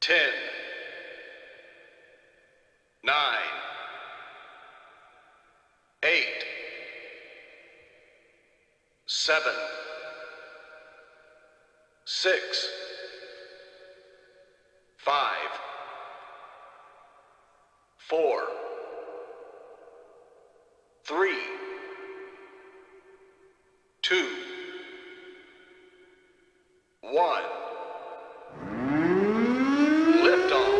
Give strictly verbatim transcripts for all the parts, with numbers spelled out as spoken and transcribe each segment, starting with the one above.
Ten, nine, eight, seven, six, five, four, three, two, one. Liftoff.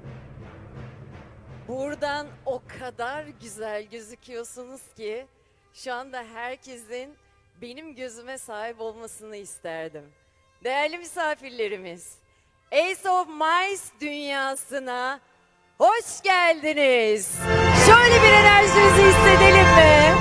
Buradan o kadar güzel gözüküyorsunuz ki şu anda herkesin benim gözüme sahip olmasını isterdim. Değerli misafirlerimiz, Ace of Mice dünyasına hoş geldiniz. Şöyle bir enerjinizi hissedelim mi?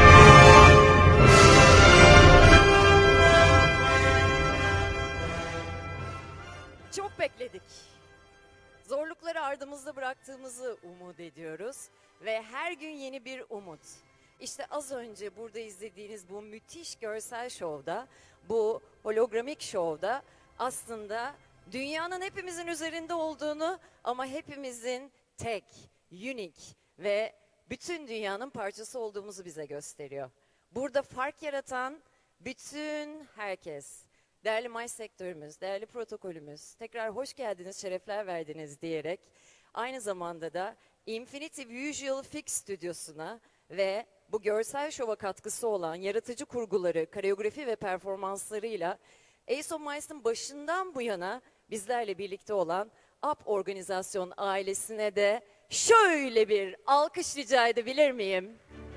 Çok bekledik. Zorlukları ardımızda bıraktığımızı umut ediyoruz ve her gün yeni bir umut. İşte az önce burada izlediğiniz bu müthiş görsel şovda, bu hologramik şovda aslında dünyanın hepimizin üzerinde olduğunu ama hepimizin tek, unik ve bütün dünyanın parçası olduğumuzu bize gösteriyor. Burada fark yaratan bütün herkes, değerli Mice sektörümüz, değerli protokolümüz, tekrar hoş geldiniz, şerefler verdiniz diyerek aynı zamanda da Infinity Visual Fix stüdyosuna ve bu görsel şova katkısı olan yaratıcı kurguları, koreografi ve performanslarıyla Ace of Mice'ın başından bu yana bizlerle birlikte olan Up Organizasyon ailesine de şöyle bir alkış rica edebilir miyim?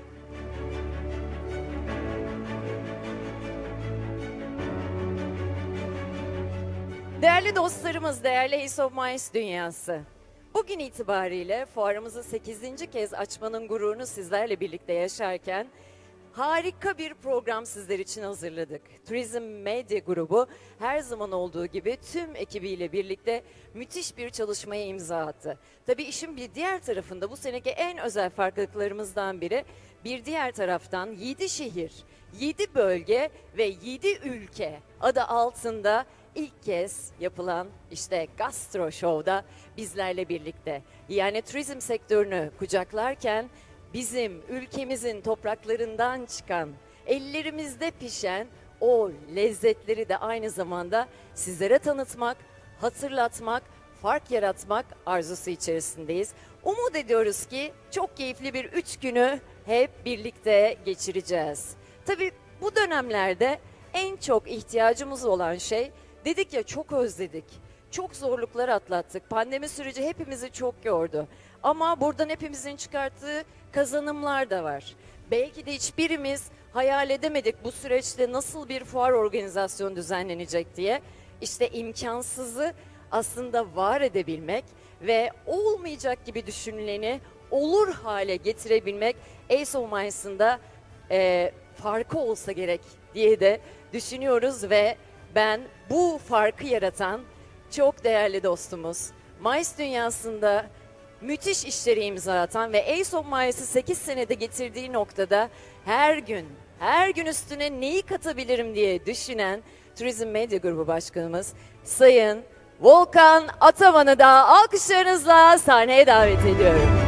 Değerli dostlarımız, değerli Ace of Mice dünyası. Bugün itibariyle fuarımızı sekizinci kez açmanın gururunu sizlerle birlikte yaşarken harika bir program sizler için hazırladık. Turizm Medya Grubu her zaman olduğu gibi tüm ekibiyle birlikte müthiş bir çalışmaya imza attı. Tabii işin bir diğer tarafında bu seneki en özel farklılıklarımızdan biri bir diğer taraftan yedi şehir, yedi bölge ve yedi ülke adı altında İlk kez yapılan işte Gastro Show'da bizlerle birlikte. Yani turizm sektörünü kucaklarken bizim ülkemizin topraklarından çıkan, ellerimizde pişen o lezzetleri de aynı zamanda sizlere tanıtmak, hatırlatmak, fark yaratmak arzusu içerisindeyiz. Umut ediyoruz ki çok keyifli bir üç günü hep birlikte geçireceğiz. Tabii bu dönemlerde en çok ihtiyacımız olan şey, dedik ya, çok özledik, çok zorluklar atlattık. Pandemi süreci hepimizi çok yordu. Ama buradan hepimizin çıkarttığı kazanımlar da var. Belki de hiçbirimiz hayal edemedik bu süreçte nasıl bir fuar organizasyonu düzenlenecek diye. İşte imkansızı aslında var edebilmek ve olmayacak gibi düşünüleni olur hale getirebilmek Ace of Mice'ın da e, farkı olsa gerek diye de düşünüyoruz ve ben bu farkı yaratan çok değerli dostumuz, Mice dünyasında müthiş işleri imza atan ve Ace of Mice'ı sekiz senede getirdiği noktada her gün, her gün üstüne neyi katabilirim diye düşünen Turizm Medya Grubu Başkanımız Sayın Volkan Ataman'ı da alkışlarınızla sahneye davet ediyorum.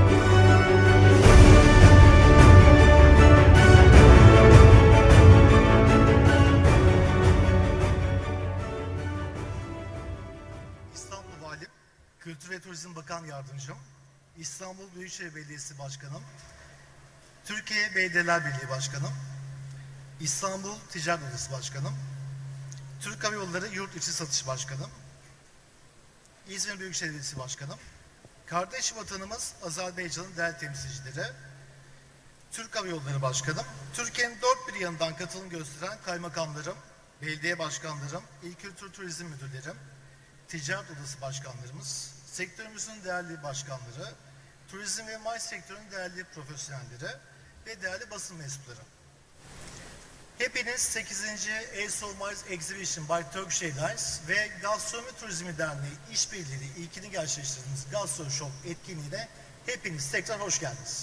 Kültür ve Turizm Bakan Yardımcım, İstanbul Büyükşehir Belediyesi Başkanım, Türkiye Belediyeler Birliği Başkanım, İstanbul Ticaret Odası Başkanım, Türk Hava Yolları Yurt İçi Satış Başkanım, İzmir Büyükşehir Belediyesi Başkanım, kardeş vatanımız Azerbaycan'ın değerli temsilcileri, Türk Hava Yolları Başkanım, Türkiye'nin dört bir yanından katılım gösteren kaymakamlarım, belediye başkanlarım, İl Kültür Turizm Müdürlerim, Ticaret Odası Başkanlarımız, sektörümüzün değerli başkanları, turizm ve Mice sektörünün değerli profesyonelleri ve değerli basın mensupları. Hepiniz sekizinci Ace of Mice Exhibition by Turkish Airlines ve Gastronomi Turizmi Derneği işbirliğiyle ilkini gerçekleştirdiğimiz Gastro Show etkinliğine hepiniz tekrar hoş geldiniz.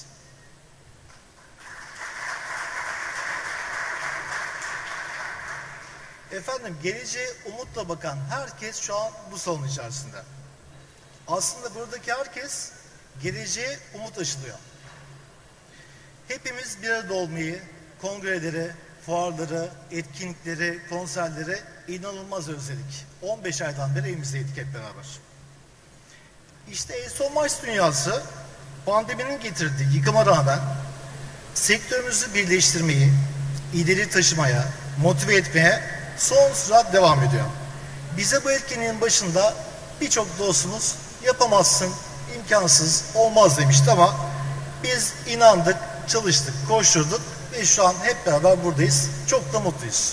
Efendim, geleceğe umutla bakan herkes şu an bu salon içerisinde. Aslında buradaki herkes geleceğe umut aşılıyor. Hepimiz bir arada olmayı, kongreleri, fuarları, etkinlikleri, konserleri inanılmaz özledik. on beş aydan beri evimizdeydik hep beraber. İşte Ace of Mice dünyası pandeminin getirdiği yıkıma rağmen sektörümüzü birleştirmeyi, ileri taşımaya, motive etmeye son sürat devam ediyor. Bize bu etkinliğin başında birçok dostumuz yapamazsın, imkansız, olmaz demişti ama biz inandık, çalıştık, koşturduk ve şu an hep beraber buradayız. Çok da mutluyuz.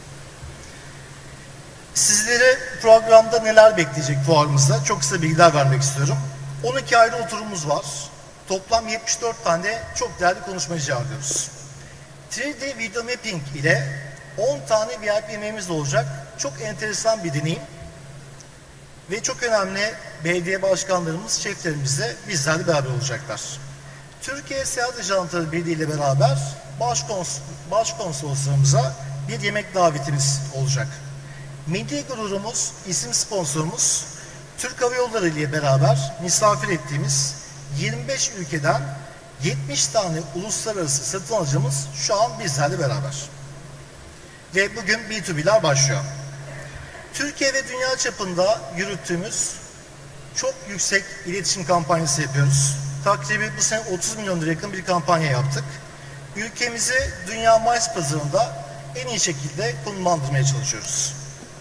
Sizlere programda neler bekleyecek fuarımızda çok kısa bilgiler vermek istiyorum. on iki ayrı oturumumuz var. Toplam yetmiş dört tane çok değerli konuşmacı ağırlıyoruz. üç D Video Mapping ile on tane V I P yemeğimiz olacak. Çok enteresan bir deneyim. Ve çok önemli belediye başkanlarımız, şeflerimiz de bizlerle beraber olacaklar. Türkiye Seyahat Ajanları Birliği ile beraber başkons başkonsoloslarımıza bir yemek davetimiz olacak. Milli gururumuz, isim sponsorumuz Türk Hava Yolları ile beraber misafir ettiğimiz yirmi beş ülkeden yetmiş tane uluslararası satın alıcımız şu an bizlerle beraber. Ve bugün B iki B'ler başlıyor. Türkiye ve dünya çapında yürüttüğümüz çok yüksek iletişim kampanyası yapıyoruz. Takribi bu sene otuz milyon lira yakın bir kampanya yaptık. Ülkemizi dünya Mayıs pazarında en iyi şekilde konumlandırmaya çalışıyoruz.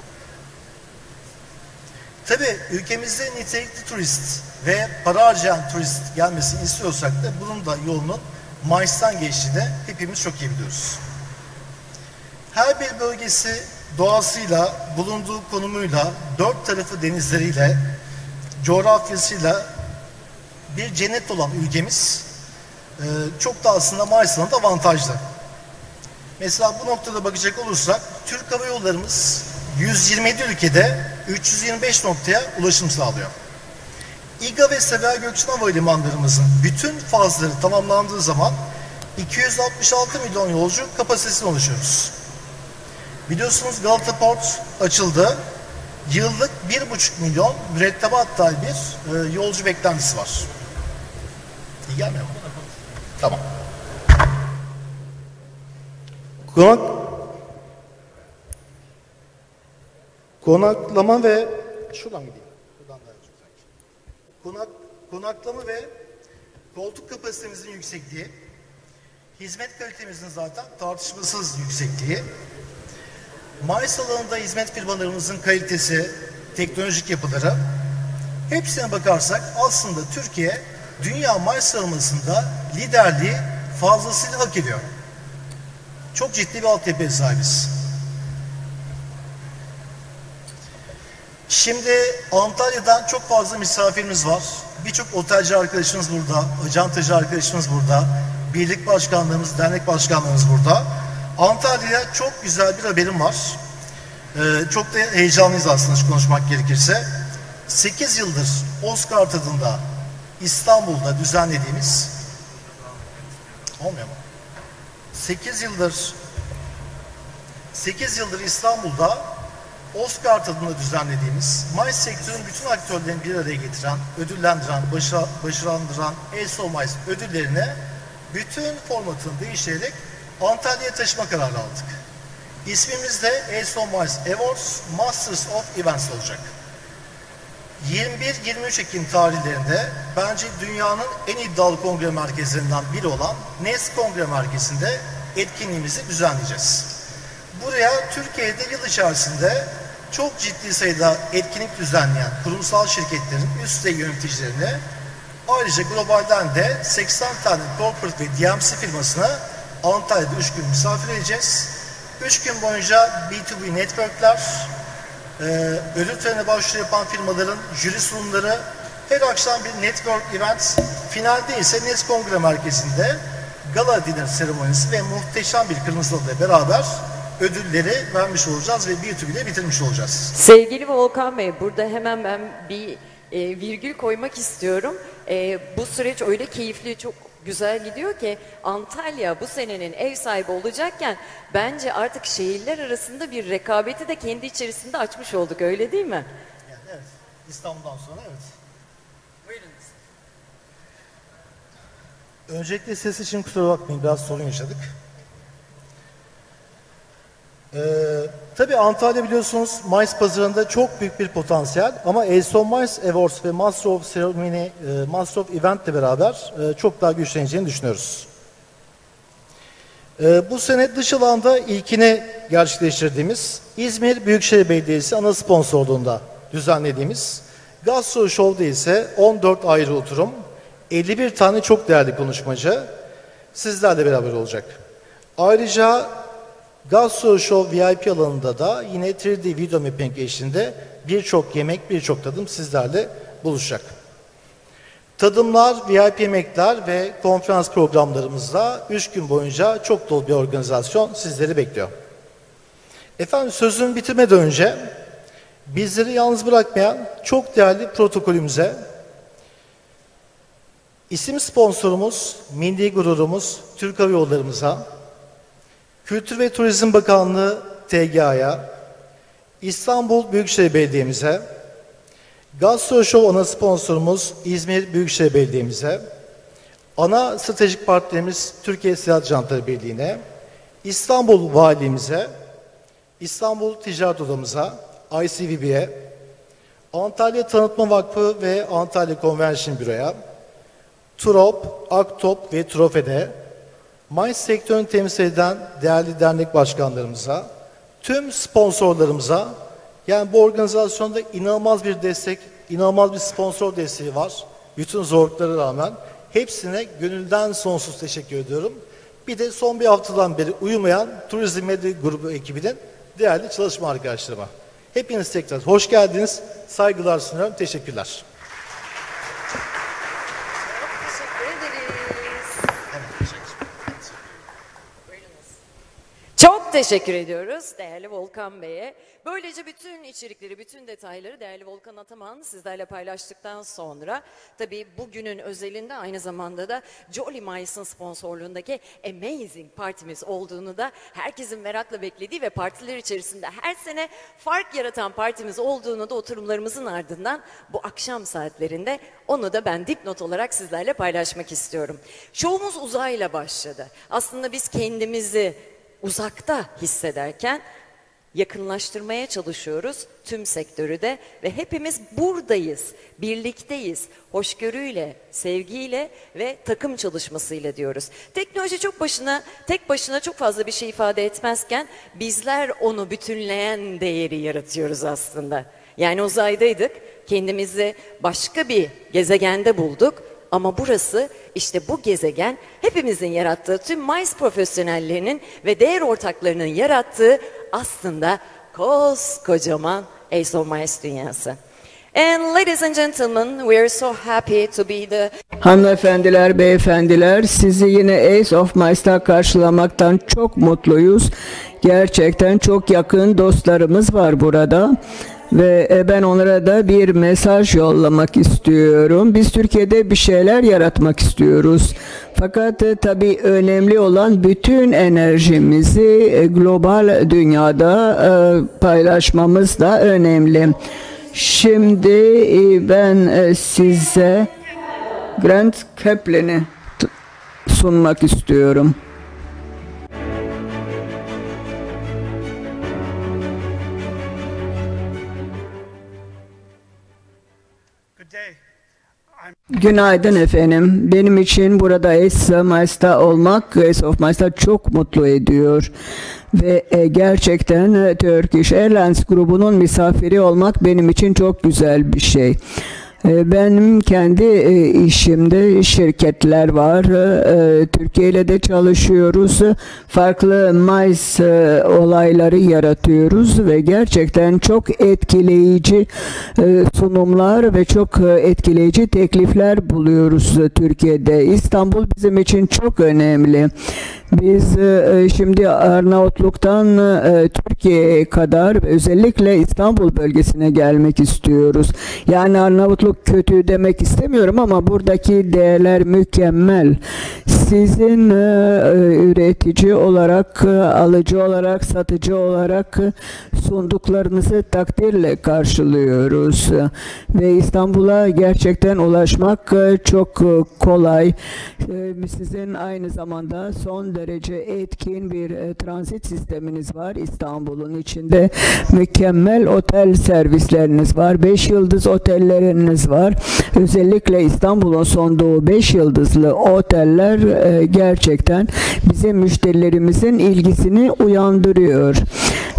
Tabii ülkemizde nitelikli turist ve para harcayan turist gelmesini istiyorsak da bunun da yolunun Mayıs'tan geçtiğini hepimiz çok iyi biliyoruz. Her bir bölgesi doğasıyla, bulunduğu konumuyla, dört tarafı denizleriyle, coğrafyasıyla bir cennet olan ülkemiz çok da aslında Mayıs'tan da avantajlı. Mesela bu noktada bakacak olursak Türk Hava Yollarımız yüz yirmi yedi ülkede üç yüz yirmi beş noktaya ulaşım sağlıyor. İGA ve Sabiha Gökçen Havalimanlarımızın bütün fazları tamamlandığı zaman iki yüz altmış altı milyon yolcu kapasitesine ulaşıyoruz. Biliyorsunuz Galata Port açıldı. Yıllık bir buçuk milyon mürettebat dahi bir e, yolcu beklentisi var. İyi gelmiyor mu? Tamam. Konak Konaklama ve şuradan gideyim. Buradan daha çok sanki. Konak, konaklama ve koltuk kapasitemizin yüksekliği, hizmet kalitemizin zaten tartışmasız yüksekliği, Mayıs alanında hizmet firmalarımızın kalitesi, teknolojik yapıları, hepsine bakarsak aslında Türkiye dünya Mayıs sıralamasında liderliği fazlasıyla hak ediyor. Çok ciddi bir altyapıya sahibiz. Şimdi Antalya'dan çok fazla misafirimiz var. Birçok otelci arkadaşımız burada, acentacı arkadaşımız burada, birlik başkanlarımız, dernek başkanlarımız burada. Antalya'ya çok güzel bir haberim var. Ee, çok da heyecanlıyız aslında şu konuşmak gerekirse. sekiz yıldır Oscar tadında İstanbul'da düzenlediğimiz olmuyor mu? sekiz yıldır sekiz yıldır İstanbul'da Oscar tadında düzenlediğimiz Mayıs sektörün bütün aktörlerini bir araya getiren, ödüllendiren, başa, başarandıran ESO Mayıs ödüllerini bütün formatını değiştirerek Antalya'ya taşıma kararı aldık. İsmimiz de ESO Mayıs Awards Masters of Events olacak. yirmi bir yirmi üç Ekim tarihlerinde bence dünyanın en iddialı kongre merkezlerinden biri olan NES Kongre Merkezi'nde etkinliğimizi düzenleyeceğiz. Buraya Türkiye'de yıl içerisinde çok ciddi sayıda etkinlik düzenleyen kurumsal şirketlerin üst düzey yöneticilerini, ayrıca globalden de seksen tane corporate ve D M C firmasını Antalya'da üç gün misafir edeceğiz. üç gün boyunca B iki B networkler, e, ödül töreni başvuru yapan firmaların jüri sunumları, her akşam bir network event, finalde ise NES Kongre Merkezi'nde gala dinner seremonisi ve muhteşem bir kırmızı halı'yla beraber ödülleri vermiş olacağız ve B iki B'de bitirmiş olacağız. Sevgili Volkan Bey, burada hemen ben bir e, virgül koymak istiyorum. E, bu süreç öyle keyifli, çok güzel gidiyor ki Antalya bu senenin ev sahibi olacakken bence artık şehirler arasında bir rekabeti de kendi içerisinde açmış olduk, öyle değil mi? Yani evet, İstanbul'dan sonra evet. Buyurunuz. Öncelikle ses için kusura bakmayın, biraz sorun yaşadık. Ee, tabii Antalya biliyorsunuz Mayıs pazarında çok büyük bir potansiyel ama ESO Mayıs Awards ve Master of Ceremony, e, Master of Event ile beraber e, çok daha güçleneceğini düşünüyoruz. E, bu sene dış alanda ilkini gerçekleştirdiğimiz İzmir Büyükşehir Belediyesi ana sponsorluğunda düzenlediğimiz Gastro Show'da ise on dört ayrı oturum, elli bir tane çok değerli konuşmacı sizlerle beraber olacak. Ayrıca Gastro Show V I P alanında da yine üç D video mapping eşliğinde birçok yemek, birçok tadım sizlerle buluşacak. Tadımlar, V I P yemekler ve konferans programlarımızla üç gün boyunca çok dolu bir organizasyon sizleri bekliyor. Efendim sözümü bitirmeden önce bizleri yalnız bırakmayan çok değerli protokolümüze, isim sponsorumuz, milli gururumuz Türk Hava Yollarımıza, Kültür ve Turizm Bakanlığı T G A'ya, İstanbul Büyükşehir Belediye'mize, Gastro Show ana sponsorumuz İzmir Büyükşehir Belediye'mize, ana stratejik partnerimiz Türkiye Seyahat Ajanları Birliği'ne, İstanbul Valiliğimize, İstanbul Ticaret Odamıza, I C V B'ye, Antalya Tanıtma Vakfı ve Antalya Convention Büro'ya, TUROP, AKTOP ve TUROFE'de, MICE sektörünü temsil eden değerli dernek başkanlarımıza, tüm sponsorlarımıza, yani bu organizasyonda inanılmaz bir destek, inanılmaz bir sponsor desteği var. Bütün zorluklara rağmen hepsine gönülden sonsuz teşekkür ediyorum. Bir de son bir haftadan beri uyumayan Turizm Medya Grubu ekibinin değerli çalışma arkadaşlarıma. Hepiniz tekrar hoş geldiniz. Saygılar sunuyorum. Teşekkürler. Çok teşekkür ediyoruz değerli Volkan Bey'e. Böylece bütün içerikleri, bütün detayları değerli Volkan Ataman sizlerle paylaştıktan sonra tabii bugünün özelinde aynı zamanda da Jolly Mice'ın sponsorluğundaki Amazing Partimiz olduğunu da herkesin merakla beklediği ve partiler içerisinde her sene fark yaratan partimiz olduğunu da oturumlarımızın ardından bu akşam saatlerinde onu da ben dipnot olarak sizlerle paylaşmak istiyorum. Şovumuz uzayla başladı. Aslında biz kendimizi uzakta hissederken yakınlaştırmaya çalışıyoruz tüm sektörü de ve hepimiz buradayız, birlikteyiz, hoşgörüyle, sevgiyle ve takım çalışmasıyla diyoruz. Teknoloji çok başına, tek başına çok fazla bir şey ifade etmezken bizler onu bütünleyen değeri yaratıyoruz aslında. Yani uzaydaydık, kendimizi başka bir gezegende bulduk. Ama burası işte bu gezegen hepimizin yarattığı tüm MICE profesyonellerinin ve değer ortaklarının yarattığı aslında koskocaman Ace of MICE dünyası. And ladies and gentlemen, we are so happy to be the... Hanımefendiler, beyefendiler, sizi yine Ace of MICE'da karşılamaktan çok mutluyuz. Gerçekten çok yakın dostlarımız var burada. Ve ben onlara da bir mesaj yollamak istiyorum. Biz Türkiye'de bir şeyler yaratmak istiyoruz. Fakat e, tabii önemli olan bütün enerjimizi e, global dünyada e, paylaşmamız da önemli. Şimdi e, ben e, size Grant Kaplan'ı sunmak istiyorum. Günaydın efendim. Benim için burada Ace of MICE'da olmak, Ace of MICE'da çok mutlu ediyor. Ve e, gerçekten e, Turkish Airlines grubunun misafiri olmak benim için çok güzel bir şey. Benim kendi işimde şirketler var. Türkiye ile de çalışıyoruz. Farklı MICE olayları yaratıyoruz ve gerçekten çok etkileyici sunumlar ve çok etkileyici teklifler buluyoruz Türkiye'de. İstanbul bizim için çok önemli. Biz şimdi Arnavutluk'tan Türkiye'ye kadar özellikle İstanbul bölgesine gelmek istiyoruz. Yani Arnavutluk kötü demek istemiyorum ama buradaki değerler mükemmel. Sizin üretici olarak, alıcı olarak, satıcı olarak sunduklarınızı takdirle karşılıyoruz. Ve İstanbul'a gerçekten ulaşmak çok kolay. Sizin aynı zamanda son derece etkin bir e, transit sisteminiz var. İstanbul'un içinde mükemmel otel servisleriniz var. Beş yıldız otelleriniz var. Özellikle İstanbul'un sunduğu beş yıldızlı oteller e, gerçekten bizim müşterilerimizin ilgisini uyandırıyor.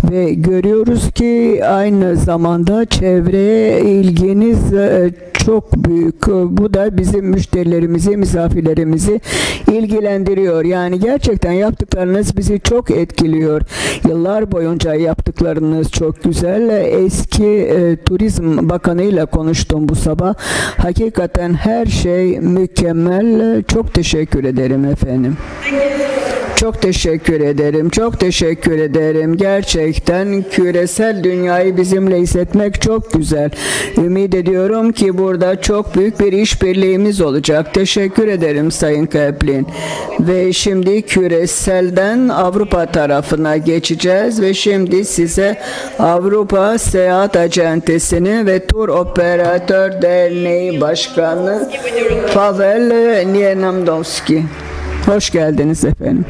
Ve görüyoruz ki aynı zamanda çevreye ilginiz e, çok büyük. Bu da bizim müşterilerimizi, misafirlerimizi ilgilendiriyor. Yani gerçekten yaptıklarınız bizi çok etkiliyor. Yıllar boyunca yaptıklarınız çok güzel. Eski e, Turizm Bakanı ile konuştum bu sabah. Hakikaten her şey mükemmel. Çok teşekkür ederim efendim. Çok teşekkür ederim. Çok teşekkür ederim. Gerçekten küresel dünyayı bizimle hissetmek çok güzel. Ümit ediyorum ki burada çok büyük bir işbirliğimiz olacak. Teşekkür ederim Sayın Kaplan. Ve şimdi küreselden Avrupa tarafına geçeceğiz ve şimdi size Avrupa Seyahat Acentesi'ni ve Tur Operatör Derneği Başkanı Pavel Nienamdowski. Hoş geldiniz efendim.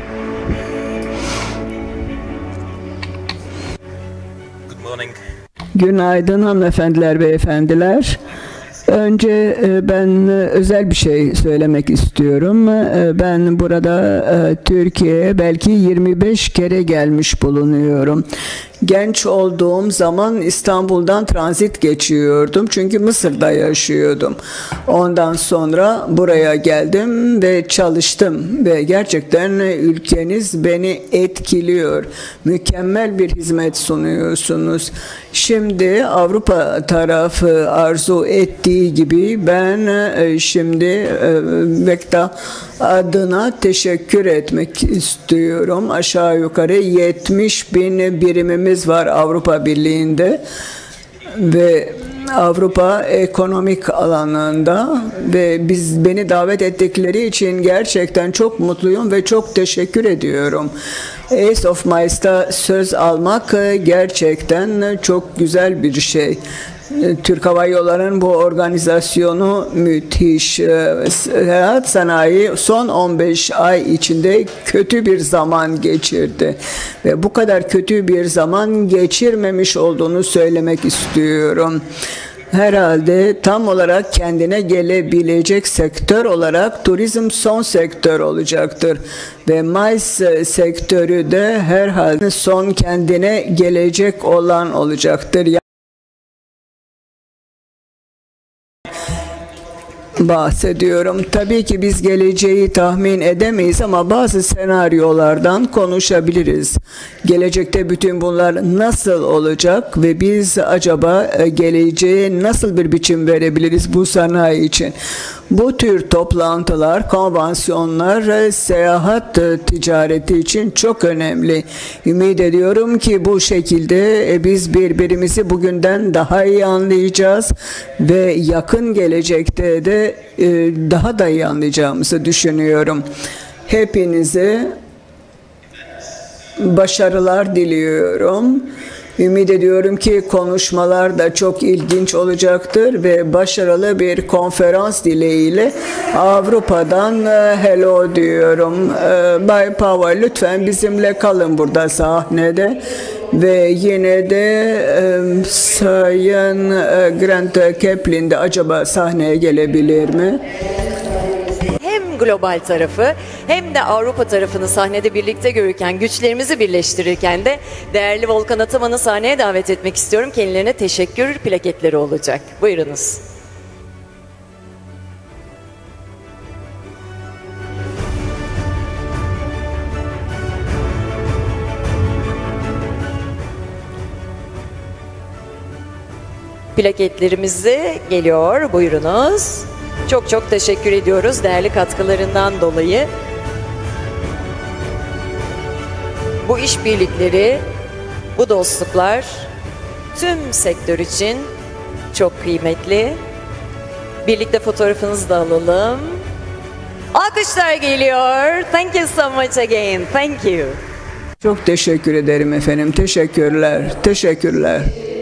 Good morning. Günaydın hanımefendiler, beyefendiler. Önce e, ben e, özel bir şey söylemek istiyorum. E, Ben burada e, Türkiye'ye belki yirmi beş kere gelmiş bulunuyorum. Genç olduğum zaman İstanbul'dan transit geçiyordum. Çünkü Mısır'da yaşıyordum. Ondan sonra buraya geldim ve çalıştım. Ve gerçekten ülkeniz beni etkiliyor. Mükemmel bir hizmet sunuyorsunuz. Şimdi Avrupa tarafı arzu ettiği gibi ben e, şimdi e, Vekta adına teşekkür etmek istiyorum. Aşağı yukarı yetmiş bin birimimiz var Avrupa Birliği'nde ve Avrupa ekonomik alanında ve biz beni davet ettikleri için gerçekten çok mutluyum ve çok teşekkür ediyorum. Ace of Miles'ta söz almak gerçekten çok güzel bir şey. Türk Hava Yolları'nın bu organizasyonu müthiş. Seyahat sanayi son on beş ay içinde kötü bir zaman geçirdi. Ve bu kadar kötü bir zaman geçirmemiş olduğunu söylemek istiyorum. Herhalde tam olarak kendine gelebilecek sektör olarak turizm son sektör olacaktır. Ve MICE sektörü de herhalde son kendine gelecek olan olacaktır. Bahsediyorum. Tabii ki biz geleceği tahmin edemeyiz ama bazı senaryolardan konuşabiliriz. Gelecekte bütün bunlar nasıl olacak ve biz acaba geleceğe nasıl bir biçim verebiliriz bu sanayi için? Bu tür toplantılar, konvansiyonlar seyahat ticareti için çok önemli. Ümit ediyorum ki bu şekilde biz birbirimizi bugünden daha iyi anlayacağız ve yakın gelecekte de daha da iyi anlayacağımızı düşünüyorum. Hepinize başarılar diliyorum. Ümit ediyorum ki konuşmalar da çok ilginç olacaktır ve başarılı bir konferans dileğiyle Avrupa'dan hello diyorum. Bay Power lütfen bizimle kalın burada sahnede ve yine de e, Sayın e, Grant Kaplan de acaba sahneye gelebilir mi? Hem global tarafı hem de Avrupa tarafını sahnede birlikte görürken, güçlerimizi birleştirirken de değerli Volkan Ataman'ı sahneye davet etmek istiyorum. Kendilerine teşekkür plaketleri olacak. Buyurunuz. Plaketlerimizi geliyor. Buyurunuz. Çok çok teşekkür ediyoruz değerli katkılarından dolayı. Bu işbirlikleri, bu dostluklar tüm sektör için çok kıymetli. Birlikte fotoğrafınızı da alalım. Alkışlar geliyor. Thank you so much again. Thank you. Çok teşekkür ederim efendim. Teşekkürler. Teşekkürler.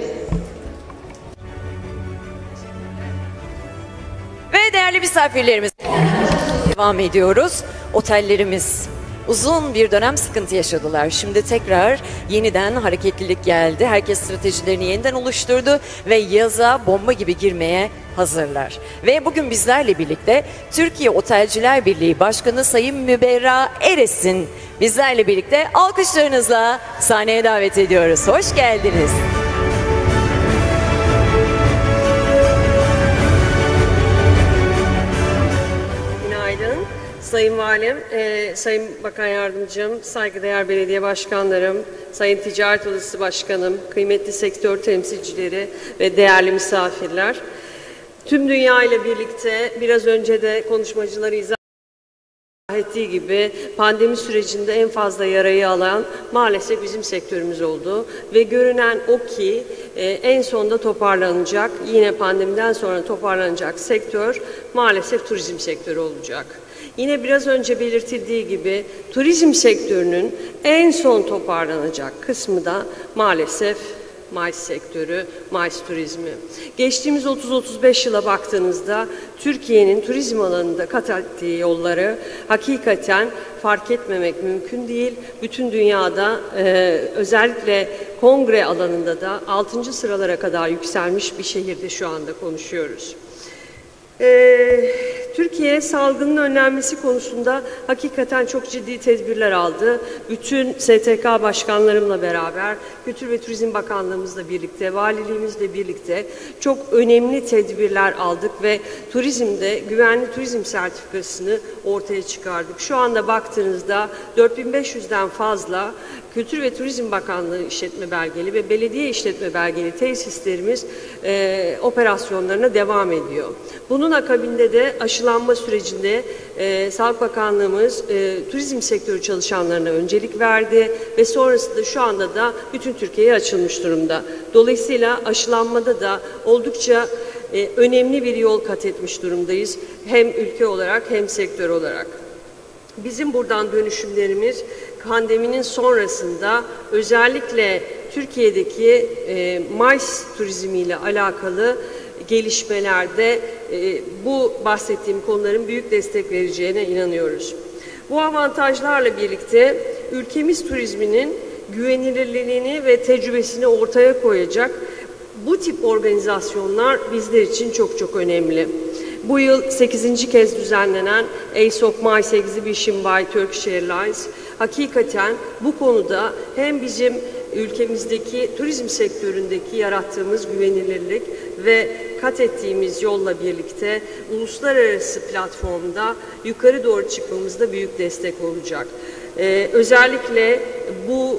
Ve değerli misafirlerimiz, devam ediyoruz. Otellerimiz uzun bir dönem sıkıntı yaşadılar. Şimdi tekrar yeniden hareketlilik geldi. Herkes stratejilerini yeniden oluşturdu ve yaza bomba gibi girmeye hazırlar. Ve bugün bizlerle birlikte Türkiye Otelciler Birliği Başkanı Sayın Müberra Eres'in bizlerle birlikte alkışlarınızla sahneye davet ediyoruz. Hoş geldiniz. Günaydın. Sayın Valim, e, Sayın Bakan Yardımcım, saygıdeğer belediye başkanlarım, Sayın Ticaret Odası Başkanım, kıymetli sektör temsilcileri ve değerli misafirler. Tüm dünya ile birlikte biraz önce de konuşmacıları izah ettiği gibi pandemi sürecinde en fazla yarayı alan maalesef bizim sektörümüz oldu. Ve görünen o ki e, en sonunda toparlanacak, yine pandemiden sonra toparlanacak sektör maalesef turizm sektörü olacak. Yine biraz önce belirtildiği gibi turizm sektörünün en son toparlanacak kısmı da maalesef MICE sektörü, MICE turizmi. Geçtiğimiz otuz otuz beş yıla baktığınızda Türkiye'nin turizm alanında kat ettiği yolları hakikaten fark etmemek mümkün değil. Bütün dünyada e, özellikle kongre alanında da altıncı sıralara kadar yükselmiş bir şehirde şu anda konuşuyoruz. Ee, Türkiye salgının önlenmesi konusunda hakikaten çok ciddi tedbirler aldı. Bütün S T K başkanlarımla beraber, Kültür ve Turizm Bakanlığımızla birlikte, valiliğimizle birlikte çok önemli tedbirler aldık ve turizmde güvenli turizm sertifikasını ortaya çıkardık. Şu anda baktığınızda dört bin beş yüzden fazla Kültür ve Turizm Bakanlığı işletme belgeli ve belediye işletme belgeli tesislerimiz e, operasyonlarına devam ediyor. Bunun akabinde de aşılanma sürecinde e, Sağlık Bakanlığımız e, turizm sektörü çalışanlarına öncelik verdi ve sonrasında şu anda da bütün Türkiye'ye açılmış durumda. Dolayısıyla aşılanmada da oldukça e, önemli bir yol kat etmiş durumdayız. Hem ülke olarak hem sektör olarak. Bizim buradan dönüşümlerimiz pandeminin sonrasında özellikle Türkiye'deki e, MICE turizmiyle alakalı gelişmelerde e, bu bahsettiğim konuların büyük destek vereceğine inanıyoruz. Bu avantajlarla birlikte ülkemiz turizminin güvenilirliğini ve tecrübesini ortaya koyacak bu tip organizasyonlar bizler için çok çok önemli. Bu yıl sekizinci kez düzenlenen Ace of MICE Exhibition by Turkish Airlines hakikaten bu konuda hem bizim ülkemizdeki turizm sektöründeki yarattığımız güvenilirlik ve kat ettiğimiz yolla birlikte uluslararası platformda yukarı doğru çıkmamızda büyük destek olacak. Ee, özellikle bu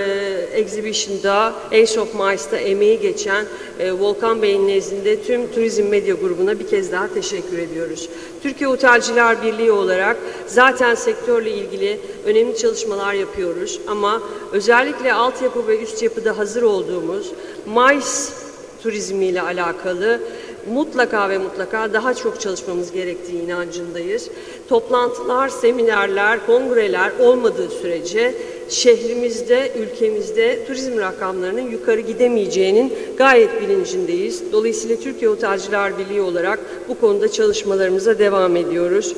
e, exhibition'da Ace of MICE'da emeği geçen e, Volkan Bey'in nezdinde tüm Turizm Medya grubuna bir kez daha teşekkür ediyoruz. Türkiye Otelciler Birliği olarak zaten sektörle ilgili önemli çalışmalar yapıyoruz ama özellikle altyapı ve üst yapıda hazır olduğumuz MICE turizmiyle alakalı mutlaka ve mutlaka daha çok çalışmamız gerektiği inancındayız. Toplantılar, seminerler, kongreler olmadığı sürece şehrimizde, ülkemizde turizm rakamlarının yukarı gidemeyeceğinin gayet bilincindeyiz. Dolayısıyla Türkiye Otelciler Birliği olarak bu konuda çalışmalarımıza devam ediyoruz.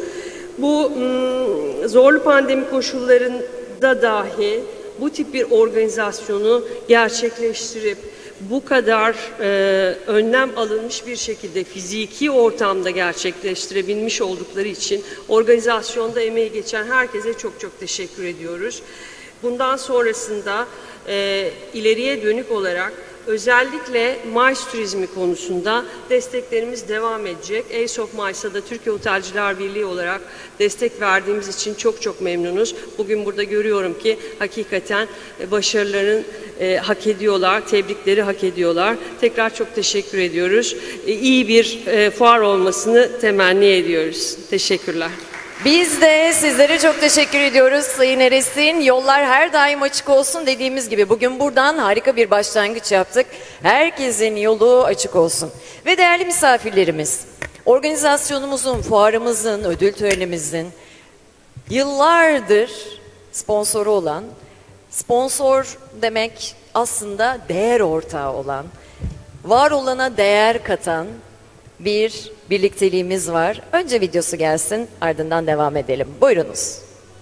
Bu zorlu pandemi koşullarında dahi bu tip bir organizasyonu gerçekleştirip bu kadar e, önlem alınmış bir şekilde fiziki ortamda gerçekleştirebilmiş oldukları için organizasyonda emeği geçen herkese çok çok teşekkür ediyoruz. Bundan sonrasında e, ileriye dönük olarak özellikle MICE turizmi konusunda desteklerimiz devam edecek. Ace of MICE'a da Türkiye Otelciler Birliği olarak destek verdiğimiz için çok çok memnunuz. Bugün burada görüyorum ki hakikaten başarıların e, hak ediyorlar, tebrikleri hak ediyorlar. Tekrar çok teşekkür ediyoruz. E, iyi bir e, fuar olmasını temenni ediyoruz. Teşekkürler. Biz de sizlere çok teşekkür ediyoruz Sayın Eresin. Yollar her daim açık olsun dediğimiz gibi bugün buradan harika bir başlangıç yaptık. Herkesin yolu açık olsun. Ve değerli misafirlerimiz, organizasyonumuzun, fuarımızın, ödül törenimizin yıllardır sponsoru olan, sponsor demek aslında değer ortağı olan, var olana değer katan bir birlikteliğimiz var. Önce videosu gelsin, ardından devam edelim. Buyurunuz.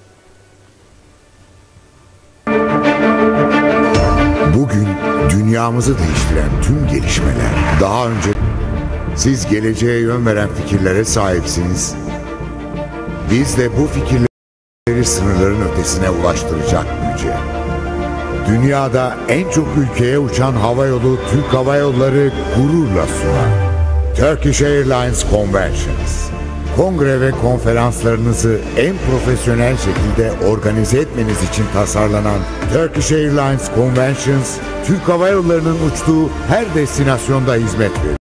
Bugün dünyamızı değiştiren tüm gelişmeler, daha önce siz geleceğe yön veren fikirlere sahipsiniz. Biz de bu fikirleri sınırların ötesine ulaştıracak güce. Dünyada en çok ülkeye uçan havayolu Türk Hava Yolları gururla sunar. Turkish Airlines Conventions. Kongre ve konferanslarınızı en profesyonel şekilde organize etmeniz için tasarlanan Turkish Airlines Conventions, Türk Hava Yolları'nın uçtuğu her destinasyonda hizmet verir.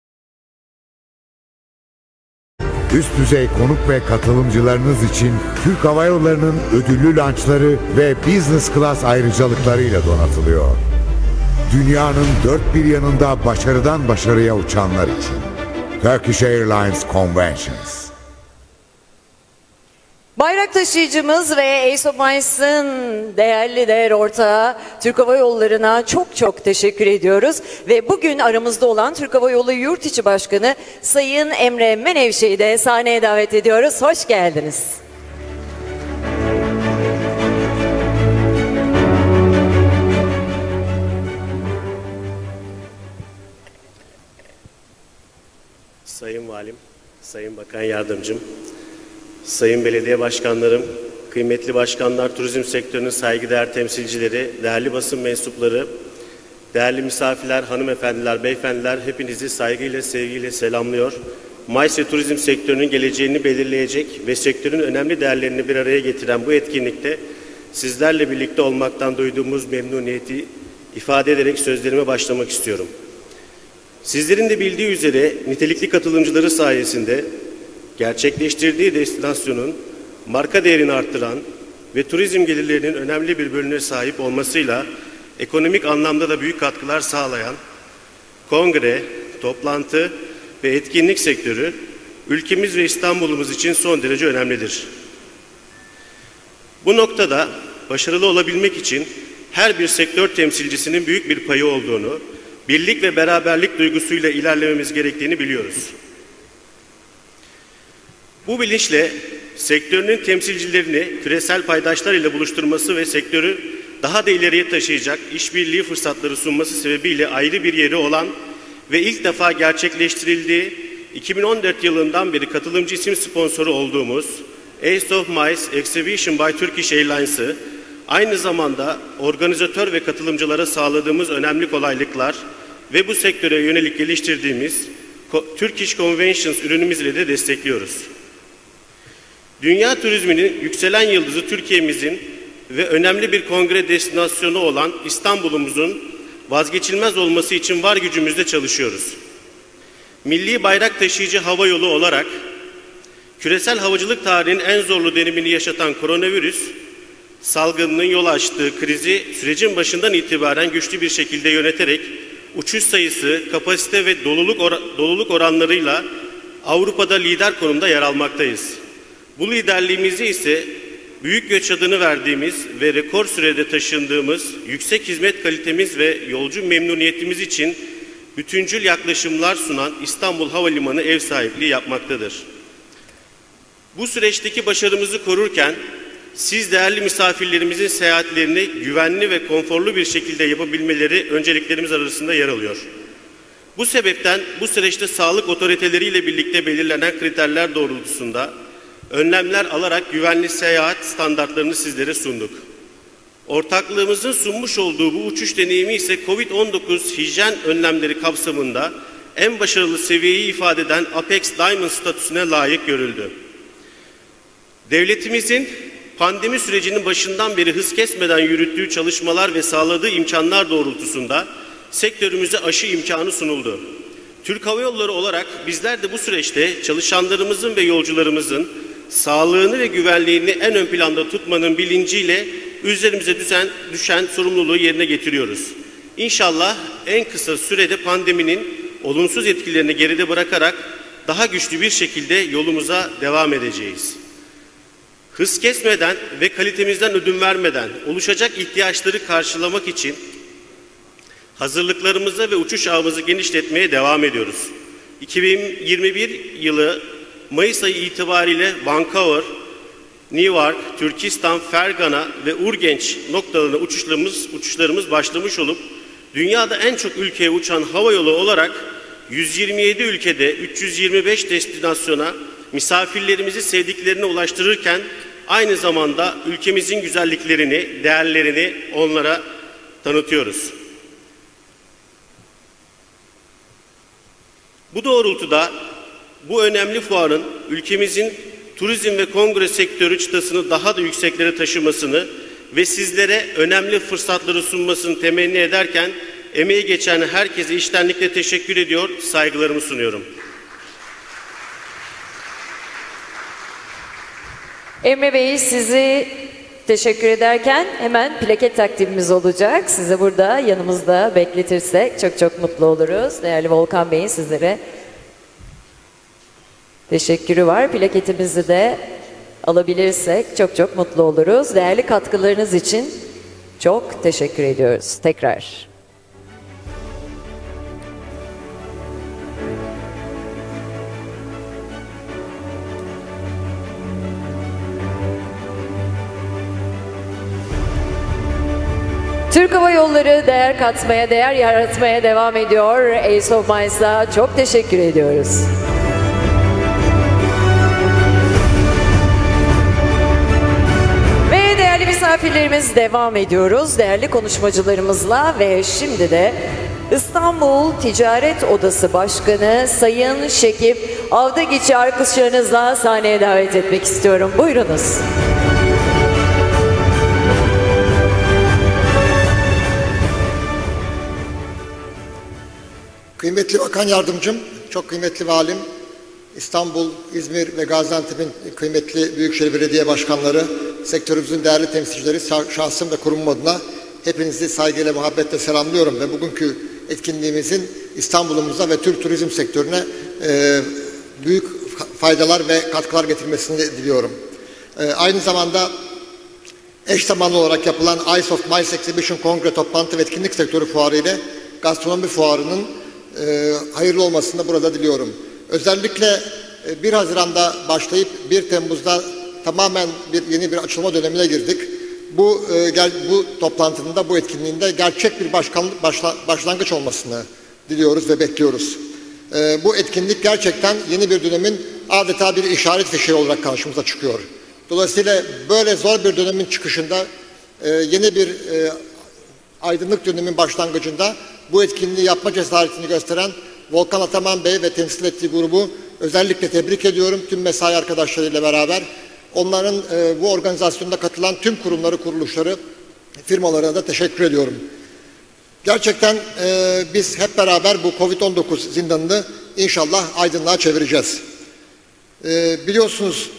Üst düzey konuk ve katılımcılarınız için Türk Hava Yolları'nın ödüllü lançları ve business class ayrıcalıklarıyla donatılıyor. Dünyanın dört bir yanında başarıdan başarıya uçanlar için. Turkish Airlines Conventions. Bayrak taşıyıcımız ve Ace of Miles'ın değerli değer ortağı Türk Hava Yolları'na çok çok teşekkür ediyoruz. Ve bugün aramızda olan Türk Hava Yolu Yurt İçi Başkanı Sayın Emre Menevşe'yi de sahneye davet ediyoruz. Hoş geldiniz. Sayın Valim, Sayın Bakan Yardımcım, Sayın Belediye Başkanlarım, kıymetli başkanlar, turizm sektörünün saygıdeğer temsilcileri, değerli basın mensupları, değerli misafirler, hanımefendiler, beyefendiler, hepinizi saygıyla, sevgiyle selamlıyor. MICE ve turizm sektörünün geleceğini belirleyecek ve sektörün önemli değerlerini bir araya getiren bu etkinlikte sizlerle birlikte olmaktan duyduğumuz memnuniyeti ifade ederek sözlerime başlamak istiyorum. Sizlerin de bildiği üzere nitelikli katılımcıları sayesinde gerçekleştirdiği destinasyonun marka değerini arttıran ve turizm gelirlerinin önemli bir bölümüne sahip olmasıyla ekonomik anlamda da büyük katkılar sağlayan kongre, toplantı ve etkinlik sektörü ülkemiz ve İstanbul'umuz için son derece önemlidir. Bu noktada başarılı olabilmek için her bir sektör temsilcisinin büyük bir payı olduğunu, birlik ve beraberlik duygusuyla ilerlememiz gerektiğini biliyoruz. Bu bilinçle sektörünün temsilcilerini küresel paydaşlar ile buluşturması ve sektörü daha da ileriye taşıyacak işbirliği fırsatları sunması sebebiyle ayrı bir yeri olan ve ilk defa gerçekleştirildiği iki bin on dört yılından beri katılımcı isim sponsoru olduğumuz Ace of Mice Exhibition by Turkish Airlines'ı aynı zamanda organizatör ve katılımcılara sağladığımız önemli kolaylıklar ve bu sektöre yönelik geliştirdiğimiz Turkish Conventions ürünümüz ile de destekliyoruz. Dünya turizminin yükselen yıldızı Türkiye'mizin ve önemli bir kongre destinasyonu olan İstanbul'umuzun vazgeçilmez olması için var gücümüzle çalışıyoruz. Milli bayrak taşıyıcı hava yolu olarak küresel havacılık tarihinin en zorlu dönemini yaşatan koronavirüs salgınının yol açtığı krizi sürecin başından itibaren güçlü bir şekilde yöneterek uçuş sayısı, kapasite ve doluluk, or doluluk oranlarıyla Avrupa'da lider konumda yer almaktayız. Bu liderliğimizi ise büyük göç adını verdiğimiz ve rekor sürede taşındığımız yüksek hizmet kalitemiz ve yolcu memnuniyetimiz için bütüncül yaklaşımlar sunan İstanbul Havalimanı ev sahipliği yapmaktadır. Bu süreçteki başarımızı korurken siz değerli misafirlerimizin seyahatlerini güvenli ve konforlu bir şekilde yapabilmeleri önceliklerimiz arasında yer alıyor. Bu sebepten bu süreçte sağlık otoriteleriyle birlikte belirlenen kriterler doğrultusunda önlemler alarak güvenli seyahat standartlarını sizlere sunduk. Ortaklığımızın sunmuş olduğu bu uçuş deneyimi ise kovid on dokuz hijyen önlemleri kapsamında en başarılı seviyeyi ifade eden Apex Diamond statüsüne layık görüldü. Devletimizin pandemi sürecinin başından beri hız kesmeden yürüttüğü çalışmalar ve sağladığı imkanlar doğrultusunda sektörümüze aşı imkanı sunuldu. Türk Hava Yolları olarak bizler de bu süreçte çalışanlarımızın ve yolcularımızın sağlığını ve güvenliğini en ön planda tutmanın bilinciyle üzerimize düşen, düşen sorumluluğu yerine getiriyoruz. İnşallah en kısa sürede pandeminin olumsuz etkilerini geride bırakarak daha güçlü bir şekilde yolumuza devam edeceğiz. Hız kesmeden ve kalitemizden ödün vermeden oluşacak ihtiyaçları karşılamak için hazırlıklarımıza ve uçuş ağımızı genişletmeye devam ediyoruz. iki bin yirmi bir yılı Mayıs ayı itibariyle Vancouver, Newark, Türkistan, Fergana ve Urgenç noktalarına uçuşlarımız, uçuşlarımız başlamış olup dünyada en çok ülkeye uçan havayolu olarak yüz yirmi yedi ülkede üç yüz yirmi beş destinasyona misafirlerimizi sevdiklerine ulaştırırken aynı zamanda ülkemizin güzelliklerini, değerlerini onlara tanıtıyoruz. Bu doğrultuda bu önemli fuarın ülkemizin turizm ve kongre sektörü çıtasını daha da yükseklere taşımasını ve sizlere önemli fırsatları sunmasını temenni ederken emeği geçen herkese içtenlikle teşekkür ediyor, saygılarımı sunuyorum. Emre Bey, sizi teşekkür ederken hemen plaket takdimimiz olacak. Sizi burada yanımızda bekletirsek çok çok mutlu oluruz. Değerli Volkan Bey'in sizlere teşekkürü var. Plaketimizi de alabilirsek çok çok mutlu oluruz. Değerli katkılarınız için çok teşekkür ediyoruz tekrar. Türk Hava Yolları değer katmaya, değer yaratmaya devam ediyor. Ace of Miles'a çok teşekkür ediyoruz. Ve değerli misafirlerimiz, devam ediyoruz. Değerli konuşmacılarımızla ve şimdi de İstanbul Ticaret Odası Başkanı Sayın Şekip Avdagiç'i alkışlarınızla sahneye davet etmek istiyorum. Buyurunuz. Kıymetli Bakan Yardımcım, çok kıymetli Valim, İstanbul, İzmir ve Gaziantep'in kıymetli Büyükşehir Belediye Başkanları, sektörümüzün değerli temsilcileri, şahsım ve kurumum adına hepinizi saygıyla, muhabbetle selamlıyorum ve bugünkü etkinliğimizin İstanbul'umuza ve Türk turizm sektörüne e, büyük faydalar ve katkılar getirmesini diliyorum. E, aynı zamanda eş zamanlı olarak yapılan Ace of Miles Exhibition Kongre Toplantı ve Etkinlik Sektörü Fuarı ile Gastronomi Fuarı'nın e, hayırlı olmasını burada diliyorum. Özellikle e, bir Haziran'da başlayıp bir Temmuz'da tamamen bir yeni bir açılma dönemine girdik. Bu e, gel, bu toplantının da bu etkinliğinde gerçek bir başkanlık başla, başlangıç olmasını diliyoruz ve bekliyoruz. E, bu etkinlik gerçekten yeni bir dönemin adeta bir işaret fişeği olarak karşımıza çıkıyor. Dolayısıyla böyle zor bir dönemin çıkışında e, yeni bir e, aydınlık dönemin başlangıcında bu etkinliği yapma cesaretini gösteren Volkan Ataman Bey ve temsil ettiği grubu özellikle tebrik ediyorum. Tüm mesai arkadaşlarıyla beraber onların e, bu organizasyonda katılan tüm kurumları, kuruluşları, firmalarına da teşekkür ediyorum. Gerçekten e, biz hep beraber bu kovid on dokuz zindanını inşallah aydınlığa çevireceğiz. E, biliyorsunuz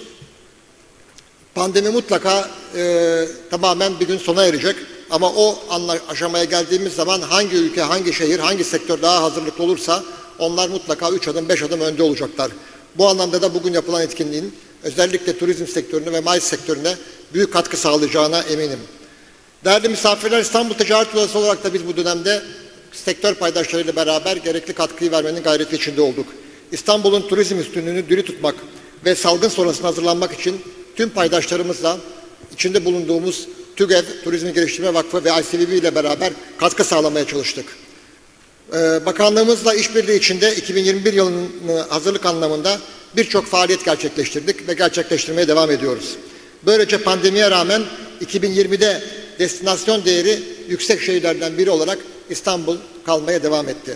pandemi mutlaka e, tamamen bir gün sona erecek. Ama o aşamaya geldiğimiz zaman hangi ülke, hangi şehir, hangi sektör daha hazırlıklı olursa onlar mutlaka üç adım, beş adım önde olacaklar. Bu anlamda da bugün yapılan etkinliğin özellikle turizm sektörüne ve Miles sektörüne büyük katkı sağlayacağına eminim. Değerli misafirler, İstanbul Ticaret Odası olarak da biz bu dönemde sektör paydaşlarıyla beraber gerekli katkıyı vermenin gayreti içinde olduk. İstanbul'un turizm üstünlüğünü diri tutmak ve salgın sonrasına hazırlanmak için tüm paydaşlarımızla içinde bulunduğumuz TÜGEV, Turizm Geliştirme Vakfı ve I C B B ile beraber katkı sağlamaya çalıştık. Ee, bakanlığımızla işbirliği içinde iki bin yirmi bir yılının hazırlık anlamında birçok faaliyet gerçekleştirdik ve gerçekleştirmeye devam ediyoruz. Böylece pandemiye rağmen iki bin yirmide destinasyon değeri yüksek şehirlerden biri olarak İstanbul kalmaya devam etti.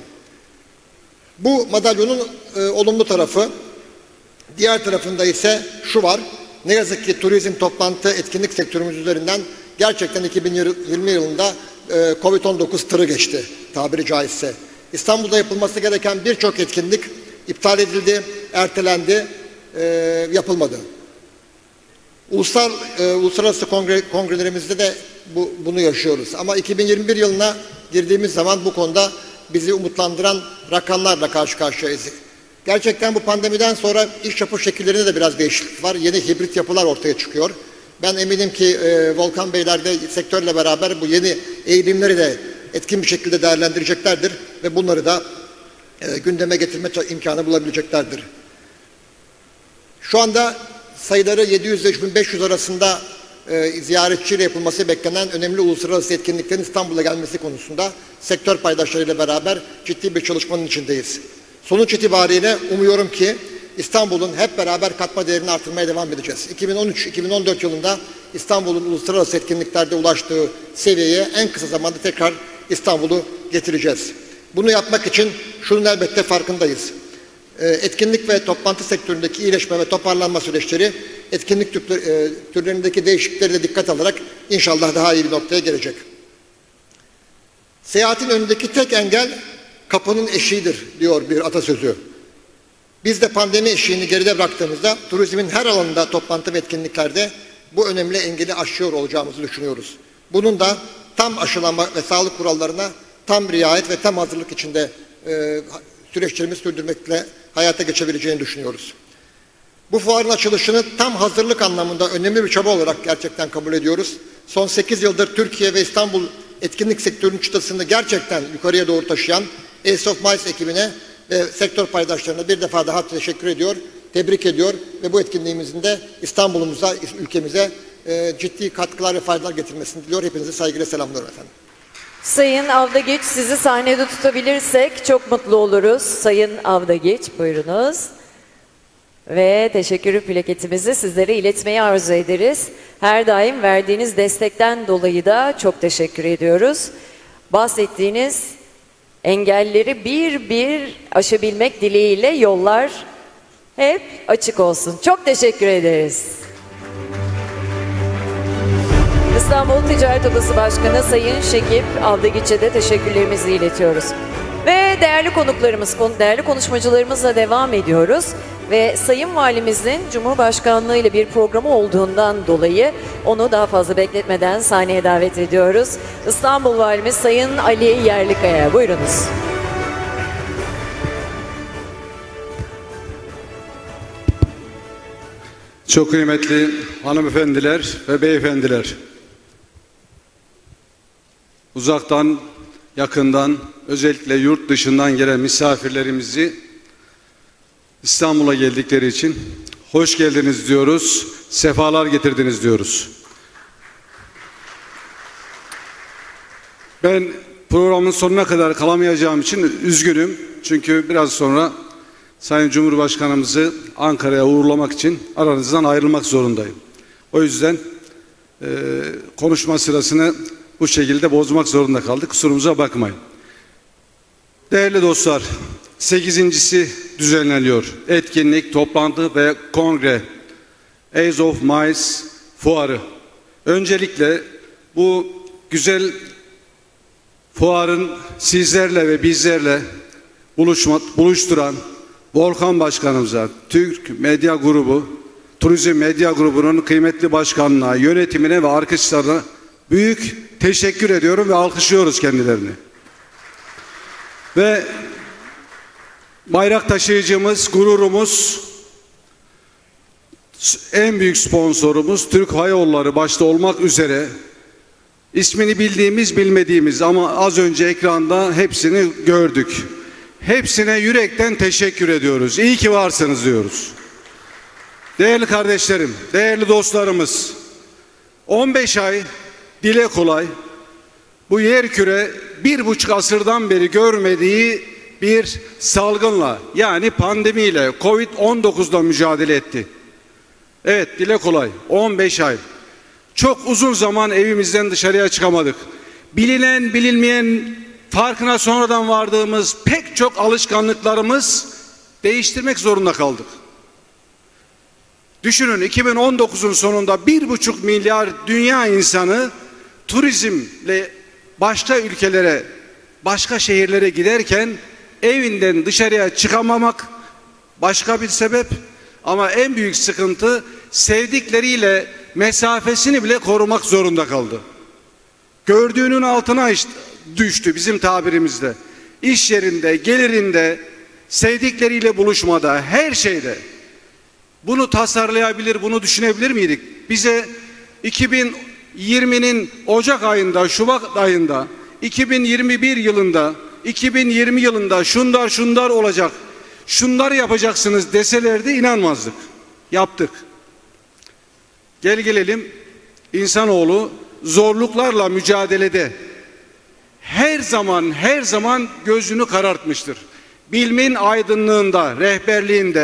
Bu madalyonun e, olumlu tarafı, diğer tarafında ise şu var. Ne yazık ki turizm, toplantı, etkinlik sektörümüz üzerinden gerçekten iki bin yirmi yılında e, kovid on dokuz tırı geçti tabiri caizse. İstanbul'da yapılması gereken birçok etkinlik iptal edildi, ertelendi, e, yapılmadı. Ulusal, e, uluslararası kongre, kongrelerimizde de bu, bunu yaşıyoruz. Ama iki bin yirmi bir yılına girdiğimiz zaman bu konuda bizi umutlandıran rakamlarla karşı karşıyayız. Gerçekten bu pandemiden sonra iş yapı şekillerinde de biraz değişiklik var. Yeni hibrit yapılar ortaya çıkıyor. Ben eminim ki e, Volkan Beyler de sektörle beraber bu yeni eğilimleri de etkin bir şekilde değerlendireceklerdir ve bunları da e, gündeme getirme imkanı bulabileceklerdir. Şu anda sayıları yedi yüz ile üç bin beş yüz arasında e, ziyaretçiyle yapılması beklenen önemli uluslararası etkinliklerin İstanbul'a gelmesi konusunda sektör paydaşlarıyla beraber ciddi bir çalışmanın içindeyiz. Sonuç itibariyle umuyorum ki İstanbul'un hep beraber katma değerini artırmaya devam edeceğiz. iki bin on üç iki bin on dört yılında İstanbul'un uluslararası etkinliklerde ulaştığı seviyeye en kısa zamanda tekrar İstanbul'u getireceğiz. Bunu yapmak için şunun elbette farkındayız. Etkinlik ve toplantı sektöründeki iyileşme ve toparlanma süreçleri etkinlik türlerindeki değişiklikleri de dikkat alarak inşallah daha iyi bir noktaya gelecek. Seyahatin önündeki tek engel kapının eşiğidir diyor bir atasözü. Biz de pandemi eşiğini geride bıraktığımızda turizmin her alanında toplantı ve etkinliklerde bu önemli engeli aşıyor olacağımızı düşünüyoruz. Bunun da tam aşılama ve sağlık kurallarına tam riayet ve tam hazırlık içinde e, süreçlerimizi sürdürmekle hayata geçebileceğini düşünüyoruz. Bu fuarın açılışını tam hazırlık anlamında önemli bir çaba olarak gerçekten kabul ediyoruz. Son sekiz yıldır Türkiye ve İstanbul etkinlik sektörünün çıtasını gerçekten yukarıya doğru taşıyan Ace of Mice ekibine ve sektör paydaşlarına bir defa daha teşekkür ediyor, tebrik ediyor ve bu etkinliğimizin de İstanbul'umuza, ülkemize e, ciddi katkılar ve faydalar getirmesini diliyor. Hepinize saygıyla selamlıyorum efendim. Sayın Avdagiç, sizi sahnede tutabilirsek çok mutlu oluruz. Sayın Avdagiç, buyurunuz. Ve teşekkür plaketimizi sizlere iletmeyi arzu ederiz. Her daim verdiğiniz destekten dolayı da çok teşekkür ediyoruz. Bahsettiğiniz engelleri bir bir aşabilmek dileğiyle yollar hep açık olsun. Çok teşekkür ederiz. İstanbul Ticaret Odası Başkanı Sayın Şekip Avdagiç'e de teşekkürlerimizi iletiyoruz. Ve değerli konuklarımız, değerli konuşmacılarımızla devam ediyoruz. Ve Sayın Valimizin Cumhurbaşkanlığı ile bir programı olduğundan dolayı onu daha fazla bekletmeden sahneye davet ediyoruz. İstanbul Valimiz Sayın Ali Yerlikaya, buyurunuz. Çok kıymetli hanımefendiler ve beyefendiler, uzaktan, yakından, özellikle yurt dışından gelen misafirlerimizi İstanbul'a geldikleri için hoş geldiniz diyoruz, sefalar getirdiniz diyoruz. Ben programın sonuna kadar kalamayacağım için üzgünüm. Çünkü biraz sonra Sayın Cumhurbaşkanımızı Ankara'ya uğurlamak için aranızdan ayrılmak zorundayım. O yüzden e, konuşma sırasını bu şekilde bozmak zorunda kaldık. Kusurumuza bakmayın. Değerli dostlar, sekizincisi düzenleniyor. Etkinlik, toplantı ve kongre Ace of Mice fuarı. Öncelikle bu güzel fuarın sizlerle ve bizlerle buluşma, buluşturan Volkan Başkanımıza, Türk Medya Grubu, Turizm Medya Grubu'nun kıymetli başkanına, yönetimine ve arkadaşlarına büyük teşekkür ediyorum ve alkışlıyoruz kendilerini. Ve bayrak taşıyıcımız, gururumuz, en büyük sponsorumuz Türk Hava Yolları başta olmak üzere ismini bildiğimiz bilmediğimiz ama az önce ekranda hepsini gördük. Hepsine yürekten teşekkür ediyoruz. İyi ki varsınız diyoruz. Değerli kardeşlerim, değerli dostlarımız, on beş ay dile kolay bu yerküre bir buçuk asırdan beri görmediği bir salgınla, yani pandemiyle, Covid on dokuzla mücadele etti. Evet, dile kolay on beş ay. Çok uzun zaman evimizden dışarıya çıkamadık. Bilinen bilinmeyen, farkına sonradan vardığımız pek çok alışkanlıklarımız değiştirmek zorunda kaldık. Düşünün, iki bin on dokuzun sonunda bir buçuk milyar dünya insanı turizmle başka ülkelere, başka şehirlere giderken evinden dışarıya çıkamamak başka bir sebep, ama en büyük sıkıntı sevdikleriyle mesafesini bile korumak zorunda kaldı. Gördüğünün altına düştü bizim tabirimizde. İş yerinde, gelirinde, sevdikleriyle buluşmada, her şeyde. Bunu tasarlayabilir, bunu düşünebilir miydik? Bize iki bin yirminin Ocak ayında, Şubat ayında, iki bin yirmi bir yılında, iki bin yirmi yılında şunlar şunlar olacak, şunları yapacaksınız deselerdi inanmazdık. Yaptık. Gel gelelim, insanoğlu zorluklarla mücadelede her zaman her zaman gözünü karartmıştır. Bilimin aydınlığında, rehberliğinde,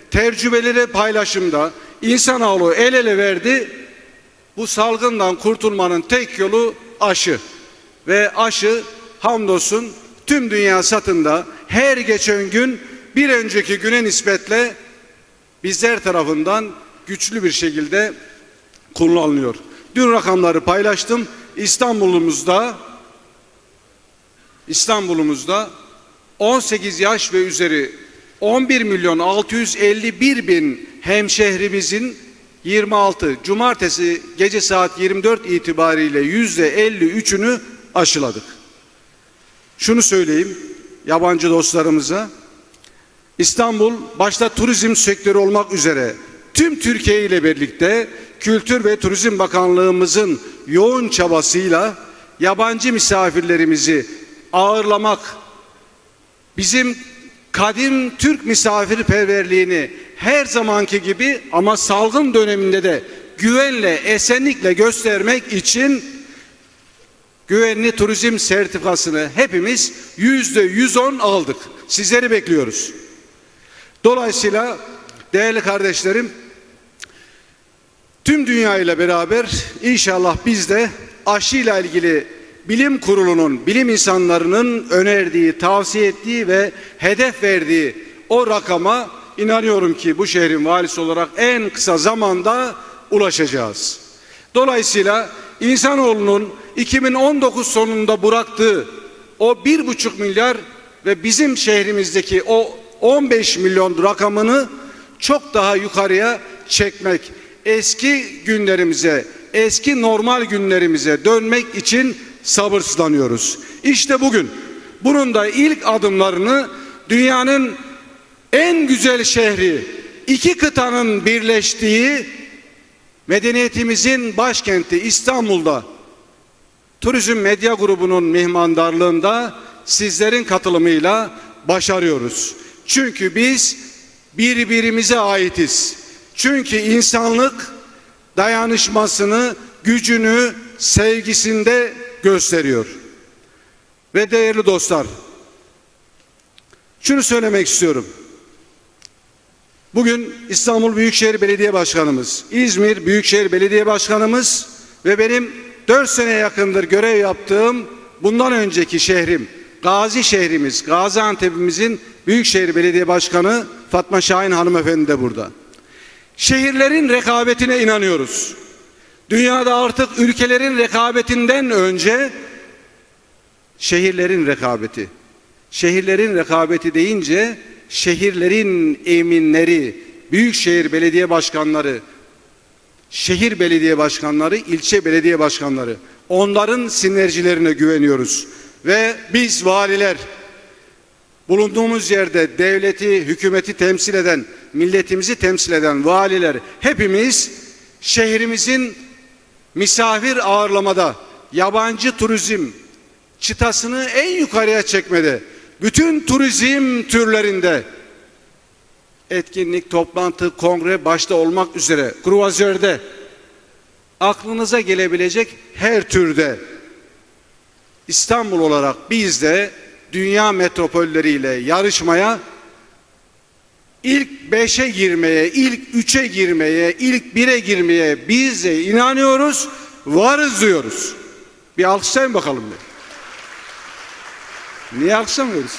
tecrübeleri paylaşımda insanoğlu el ele verdi. Bu salgından kurtulmanın tek yolu aşı. Ve aşı hamdolsun tüm dünya satında her geçen gün bir önceki güne nispetle bizler tarafından güçlü bir şekilde kullanılıyor. Dün rakamları paylaştım. İstanbul'umuzda İstanbul'umuzda on sekiz yaş ve üzeri on bir milyon altı yüz elli bir bin hemşehrimizin yirmi altı Cumartesi gece saat yirmi dört itibariyle yüzde elli üçünü aşıladık. Şunu söyleyeyim yabancı dostlarımıza, İstanbul başta turizm sektörü olmak üzere tüm Türkiye ile birlikte Kültür ve Turizm Bakanlığımızın yoğun çabasıyla yabancı misafirlerimizi ağırlamak, bizim kadim Türk misafirperverliğini her zamanki gibi ama salgın döneminde de güvenle, esenlikle göstermek için güvenli turizm sertifikasını hepimiz yüzde yüz on aldık. Sizleri bekliyoruz. Dolayısıyla değerli kardeşlerim, tüm dünya ile beraber inşallah biz de aşıyla ilgili bilim kurulunun, bilim insanlarının önerdiği, tavsiye ettiği ve hedef verdiği o rakama inanıyorum ki bu şehrin valisi olarak en kısa zamanda ulaşacağız. Dolayısıyla insanoğlunun iki bin on dokuz sonunda bıraktığı o bir buçuk milyar ve bizim şehrimizdeki o on beş milyon rakamını çok daha yukarıya çekmek, eski günlerimize, eski normal günlerimize dönmek için sabırsızlanıyoruz. İşte bugün bunun da ilk adımlarını dünyanın en güzel şehri, iki kıtanın birleştiği medeniyetimizin başkenti İstanbul'da Turizm Medya Grubu'nun mihmandarlığında sizlerin katılımıyla başarıyoruz. Çünkü biz birbirimize aitiz. Çünkü insanlık dayanışmasını, gücünü, sevgisinde gösteriyor. Ve değerli dostlar, şunu söylemek istiyorum. Bugün İstanbul Büyükşehir Belediye Başkanımız, İzmir Büyükşehir Belediye Başkanımız ve benim dört sene yakındır görev yaptığım bundan önceki şehrim, Gazi şehrimiz, Gaziantep'imizin Büyükşehir Belediye Başkanı Fatma Şahin hanımefendi de burada. Şehirlerin rekabetine inanıyoruz. Dünyada artık ülkelerin rekabetinden önce şehirlerin rekabeti. Şehirlerin rekabeti deyince şehirlerin eminleri, büyükşehir belediye başkanları, şehir belediye başkanları, ilçe belediye başkanları, onların sinerjilerine güveniyoruz. Ve biz valiler, bulunduğumuz yerde devleti, hükümeti temsil eden, milletimizi temsil eden valiler hepimiz şehrimizin misafir ağırlamada, yabancı turizm çıtasını en yukarıya çekmede, bütün turizm türlerinde etkinlik, toplantı, kongre başta olmak üzere kruvazörde aklınıza gelebilecek her türde İstanbul olarak biz de dünya metropolleriyle yarışmaya, ilk beşe girmeye, ilk üçe girmeye, ilk bire girmeye biz de inanıyoruz, varız diyoruz. Bir alkışlayın bakalım. Bir. Niye alkışlamıyoruz?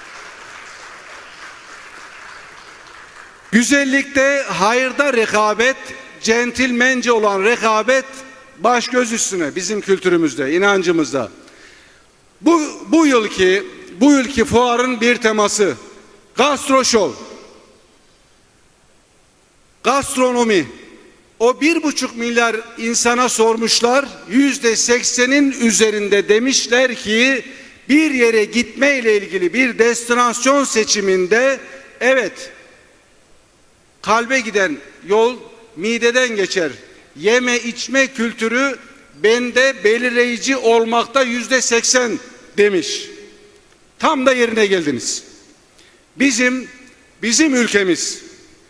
Güzellikte, hayırda rekabet, centilmence olan rekabet baş göz üstüne bizim kültürümüzde, inancımızda. Bu, bu yılki bu yılki fuarın bir teması Gastro Show. Gastronomi. O bir buçuk milyar insana sormuşlar, yüzde seksenin üzerinde demişler ki bir yere gitmeyle ilgili bir destinasyon seçiminde evet, kalbe giden yol mideden geçer. Yeme içme kültürü bende belirleyici olmakta yüzde seksen demiş. Tam da yerine geldiniz. Bizim bizim ülkemiz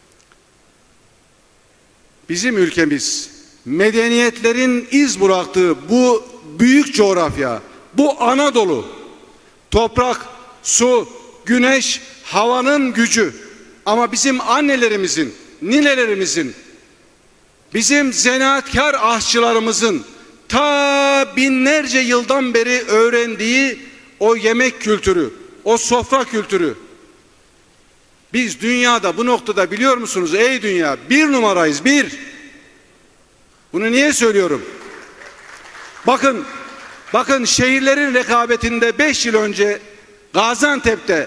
bizim ülkemiz medeniyetlerin iz bıraktığı bu büyük coğrafya, bu Anadolu, toprak, su, güneş, havanın gücü, Ama bizim annelerimizin, ninelerimizin, bizim zanaatkar aşçılarımızın ta binlerce yıldan beri öğrendiği o yemek kültürü, o sofra kültürü. Biz dünyada bu noktada biliyor musunuz ey dünya bir numarayız bir. Bunu niye söylüyorum? Bakın, bakın şehirlerin rekabetinde beş yıl önce Gaziantep'te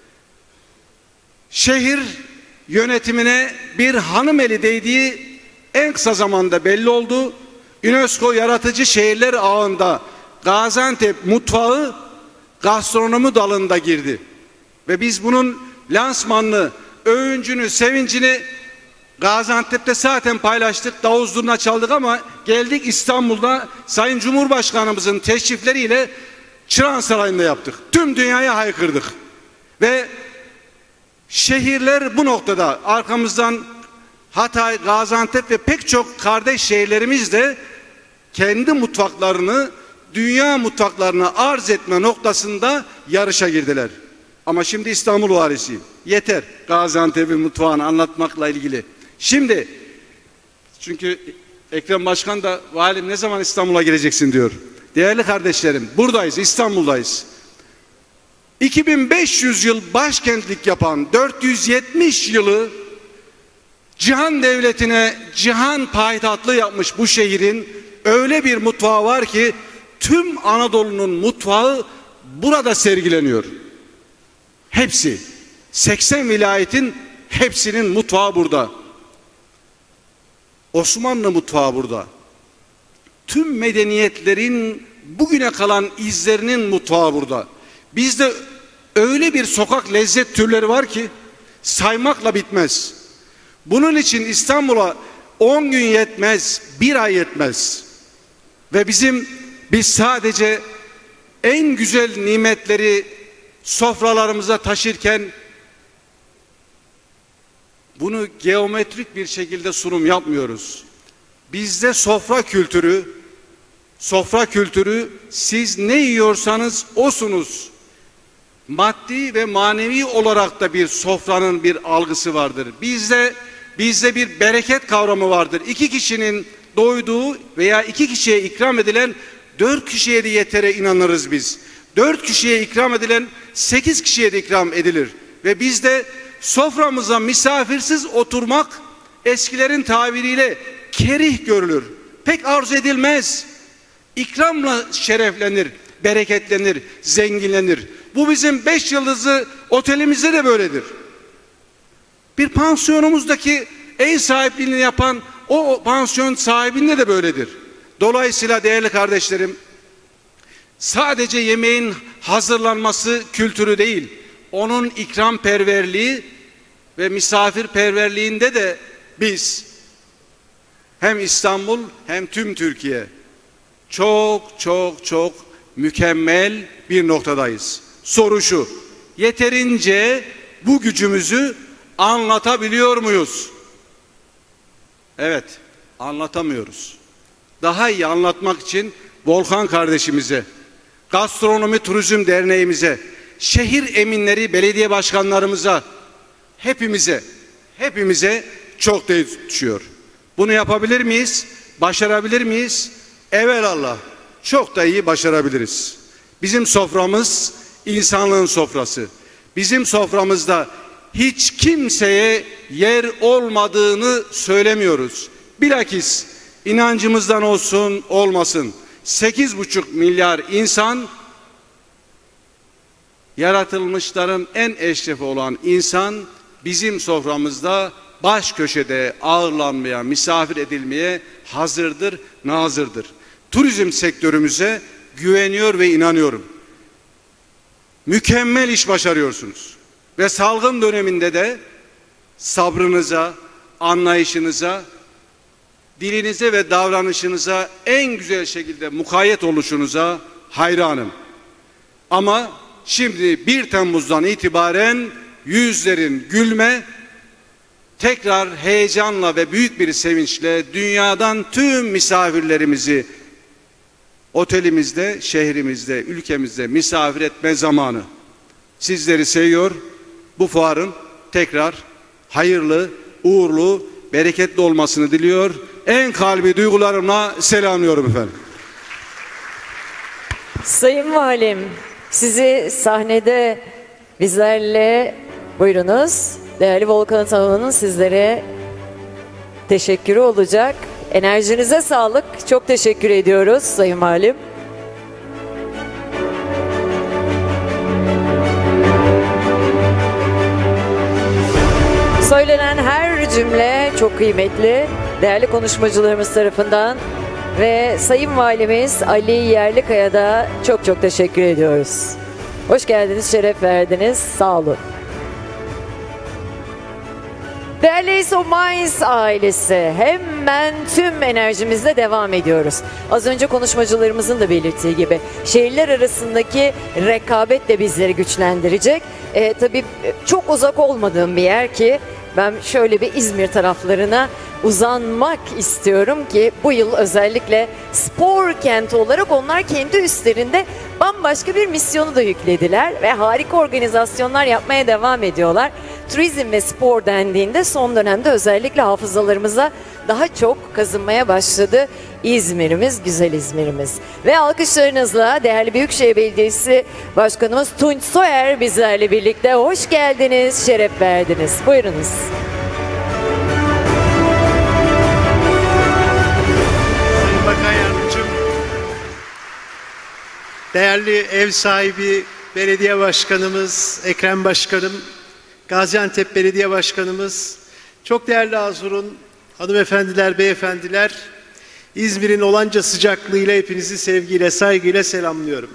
şehir yönetimine bir hanım eli değdiği en kısa zamanda belli oldu. UNESCO Yaratıcı Şehirler Ağı'nda Gaziantep mutfağı gastronomi dalında girdi. Ve biz bunun lansmanını, övüncünü, sevincini Gaziantep'te zaten paylaştık, davul zurna çaldık ama geldik İstanbul'da Sayın Cumhurbaşkanımızın teşrifleriyle Çırağan Sarayı'nda yaptık. Tüm dünyaya haykırdık. Ve şehirler bu noktada arkamızdan Hatay, Gaziantep ve pek çok kardeş şehirlerimiz de kendi mutfaklarını dünya mutfaklarına arz etme noktasında yarışa girdiler. Ama şimdi İstanbul varisiyim. Yeter Gaziantep'in mutfağını anlatmakla ilgili. Şimdi çünkü Ekrem Başkan da valim ne zaman İstanbul'a geleceksin diyor. Değerli kardeşlerim buradayız, İstanbul'dayız. iki bin beş yüz yıl başkentlik yapan dört yüz yetmiş yılı cihan devletine cihan payitahtlığı yapmış bu şehrin öyle bir mutfağı var ki tüm Anadolu'nun mutfağı burada sergileniyor. Hepsi seksen vilayetin hepsinin mutfağı burada. Osmanlı mutfağı burada. Tüm medeniyetlerin bugüne kalan izlerinin mutfağı burada. Bizde öyle bir sokak lezzet türleri var ki saymakla bitmez. Bunun için İstanbul'a on gün yetmez, bir ay yetmez. Ve bizim biz sadece en güzel nimetleri sofralarımıza taşırken bunu geometrik bir şekilde sunum yapmıyoruz. Bizde sofra kültürü, sofra kültürü siz ne yiyorsanız osunuz. Maddi ve manevi olarak da bir sofranın bir algısı vardır. Bizde bizde bir bereket kavramı vardır. İki kişinin doyduğu veya iki kişiye ikram edilen dört kişiye de yetere inanırız biz. Dört kişiye ikram edilen sekiz kişiye de ikram edilir. Ve bizde soframıza misafirsiz oturmak eskilerin tabiriyle kerih görülür. Pek arzu edilmez. İkramla şereflenir, bereketlenir, zenginlenir. Bu bizim beş yıldızlı otelimizde de böyledir. Bir pansiyonumuzdaki ev sahipliğini yapan o pansiyon sahibinde de böyledir. Dolayısıyla değerli kardeşlerim, sadece yemeğin hazırlanması kültürü değil, onun ikramperverliği ve misafirperverliğinde de biz hem İstanbul hem tüm Türkiye çok çok çok mükemmel bir noktadayız. Soru şu, yeterince bu gücümüzü anlatabiliyor muyuz? Evet, anlatamıyoruz. Daha iyi anlatmak için Volkan kardeşimize, Gastronomi Turizm Derneğimize, şehir eminleri belediye başkanlarımıza, hepimize, hepimize çok değer düşüyor. Bunu yapabilir miyiz? Başarabilir miyiz? Evelallah çok da iyi başarabiliriz. Bizim soframız insanlığın sofrası. Bizim soframızda hiç kimseye yer olmadığını söylemiyoruz. Bilakis inancımızdan olsun olmasın sekiz buçuk milyar insan, yaratılmışların en eşrefi olan insan bizim soframızda baş köşede ağırlanmaya, misafir edilmeye hazırdır, nazırdır. Turizm sektörümüze güveniyor ve inanıyorum. Mükemmel iş başarıyorsunuz. Ve salgın döneminde de sabrınıza, anlayışınıza, dilinize ve davranışınıza en güzel şekilde mukayyet oluşunuza hayranım. Ama şimdi bir Temmuz'dan itibaren yüzlerin gülme, tekrar heyecanla ve büyük bir sevinçle dünyadan tüm misafirlerimizi otelimizde, şehrimizde, ülkemizde misafir etme zamanı. Sizleri seviyor. Bu fuarın tekrar hayırlı, uğurlu, bereketli olmasını diliyor. En kalbi duygularımla selamlıyorum efendim. Sayın Valim, sizi sahnede bizlerle buyurunuz. Değerli Volkan Ataman'ın sizlere teşekkürü olacak. Enerjinize sağlık. Çok teşekkür ediyoruz Sayın Valim. Söylenen her cümle çok kıymetli. Değerli konuşmacılarımız tarafından ve Sayın Valimiz Ali Yerlikaya da çok çok teşekkür ediyoruz. Hoş geldiniz, şeref verdiniz. Sağ olun. Değerli Ace of Minds ailesi, hemen tüm enerjimizle devam ediyoruz. Az önce konuşmacılarımızın da belirttiği gibi şehirler arasındaki rekabet de bizleri güçlendirecek. E, tabii çok uzak olmadığım bir yer ki ben şöyle bir İzmir taraflarına uzanmak istiyorum ki bu yıl özellikle spor kenti olarak onlar kendi üstlerinde bambaşka bir misyonu da yüklediler ve harika organizasyonlar yapmaya devam ediyorlar. Turizm ve spor dendiğinde son dönemde özellikle hafızalarımıza daha çok kazınmaya başladı İzmir'imiz, güzel İzmir'imiz. Ve alkışlarınızla değerli Büyükşehir Belediyesi Başkanımız Tunç Soyer bizlerle birlikte. Hoş geldiniz, şeref verdiniz. Buyurunuz. Sayın Bakan Yardımcım, değerli ev sahibi Belediye Başkanımız Ekrem Başkanım, Gaziantep Belediye Başkanımız, çok değerli Azur'un hanımefendiler, beyefendiler, İzmir'in olanca sıcaklığıyla hepinizi sevgiyle, saygıyla selamlıyorum.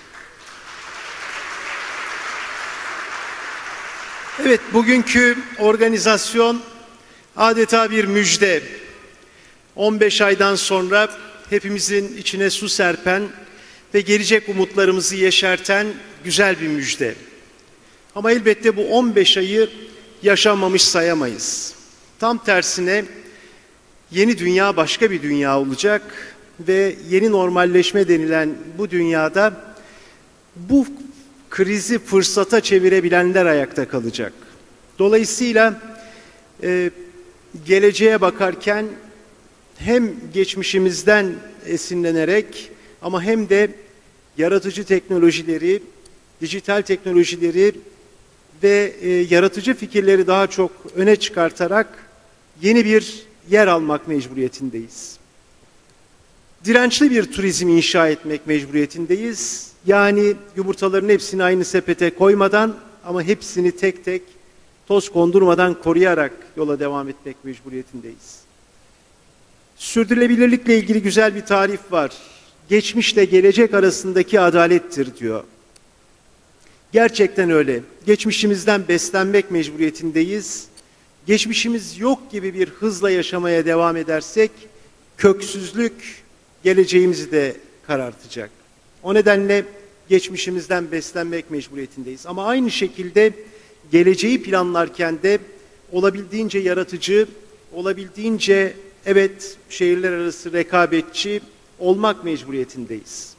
Evet, bugünkü organizasyon adeta bir müjde. on beş aydan sonra hepimizin içine su serpen ve gelecek umutlarımızı yeşerten güzel bir müjde. Ama elbette bu on beş ayı yaşanmamış sayamayız. Tam tersine yeni dünya başka bir dünya olacak ve yeni normalleşme denilen bu dünyada bu krizi fırsata çevirebilenler ayakta kalacak. Dolayısıyla e, geleceğe bakarken hem geçmişimizden esinlenerek ama hem de yaratıcı teknolojileri, dijital teknolojileri ve e, yaratıcı fikirleri daha çok öne çıkartarak yeni bir yer almak mecburiyetindeyiz. Dirençli bir turizm inşa etmek mecburiyetindeyiz. Yani yumurtaların hepsini aynı sepete koymadan ama hepsini tek tek toz kondurmadan koruyarak yola devam etmek mecburiyetindeyiz. Sürdürülebilirlikle ilgili güzel bir tarif var. Geçmişle gelecek arasındaki adalettir diyor. Gerçekten öyle. Geçmişimizden beslenmek mecburiyetindeyiz. Geçmişimiz yok gibi bir hızla yaşamaya devam edersek köksüzlük geleceğimizi de karartacak. O nedenle geçmişimizden beslenmek mecburiyetindeyiz. Ama aynı şekilde geleceği planlarken de olabildiğince yaratıcı, olabildiğince evet şehirler arası rekabetçi olmak mecburiyetindeyiz.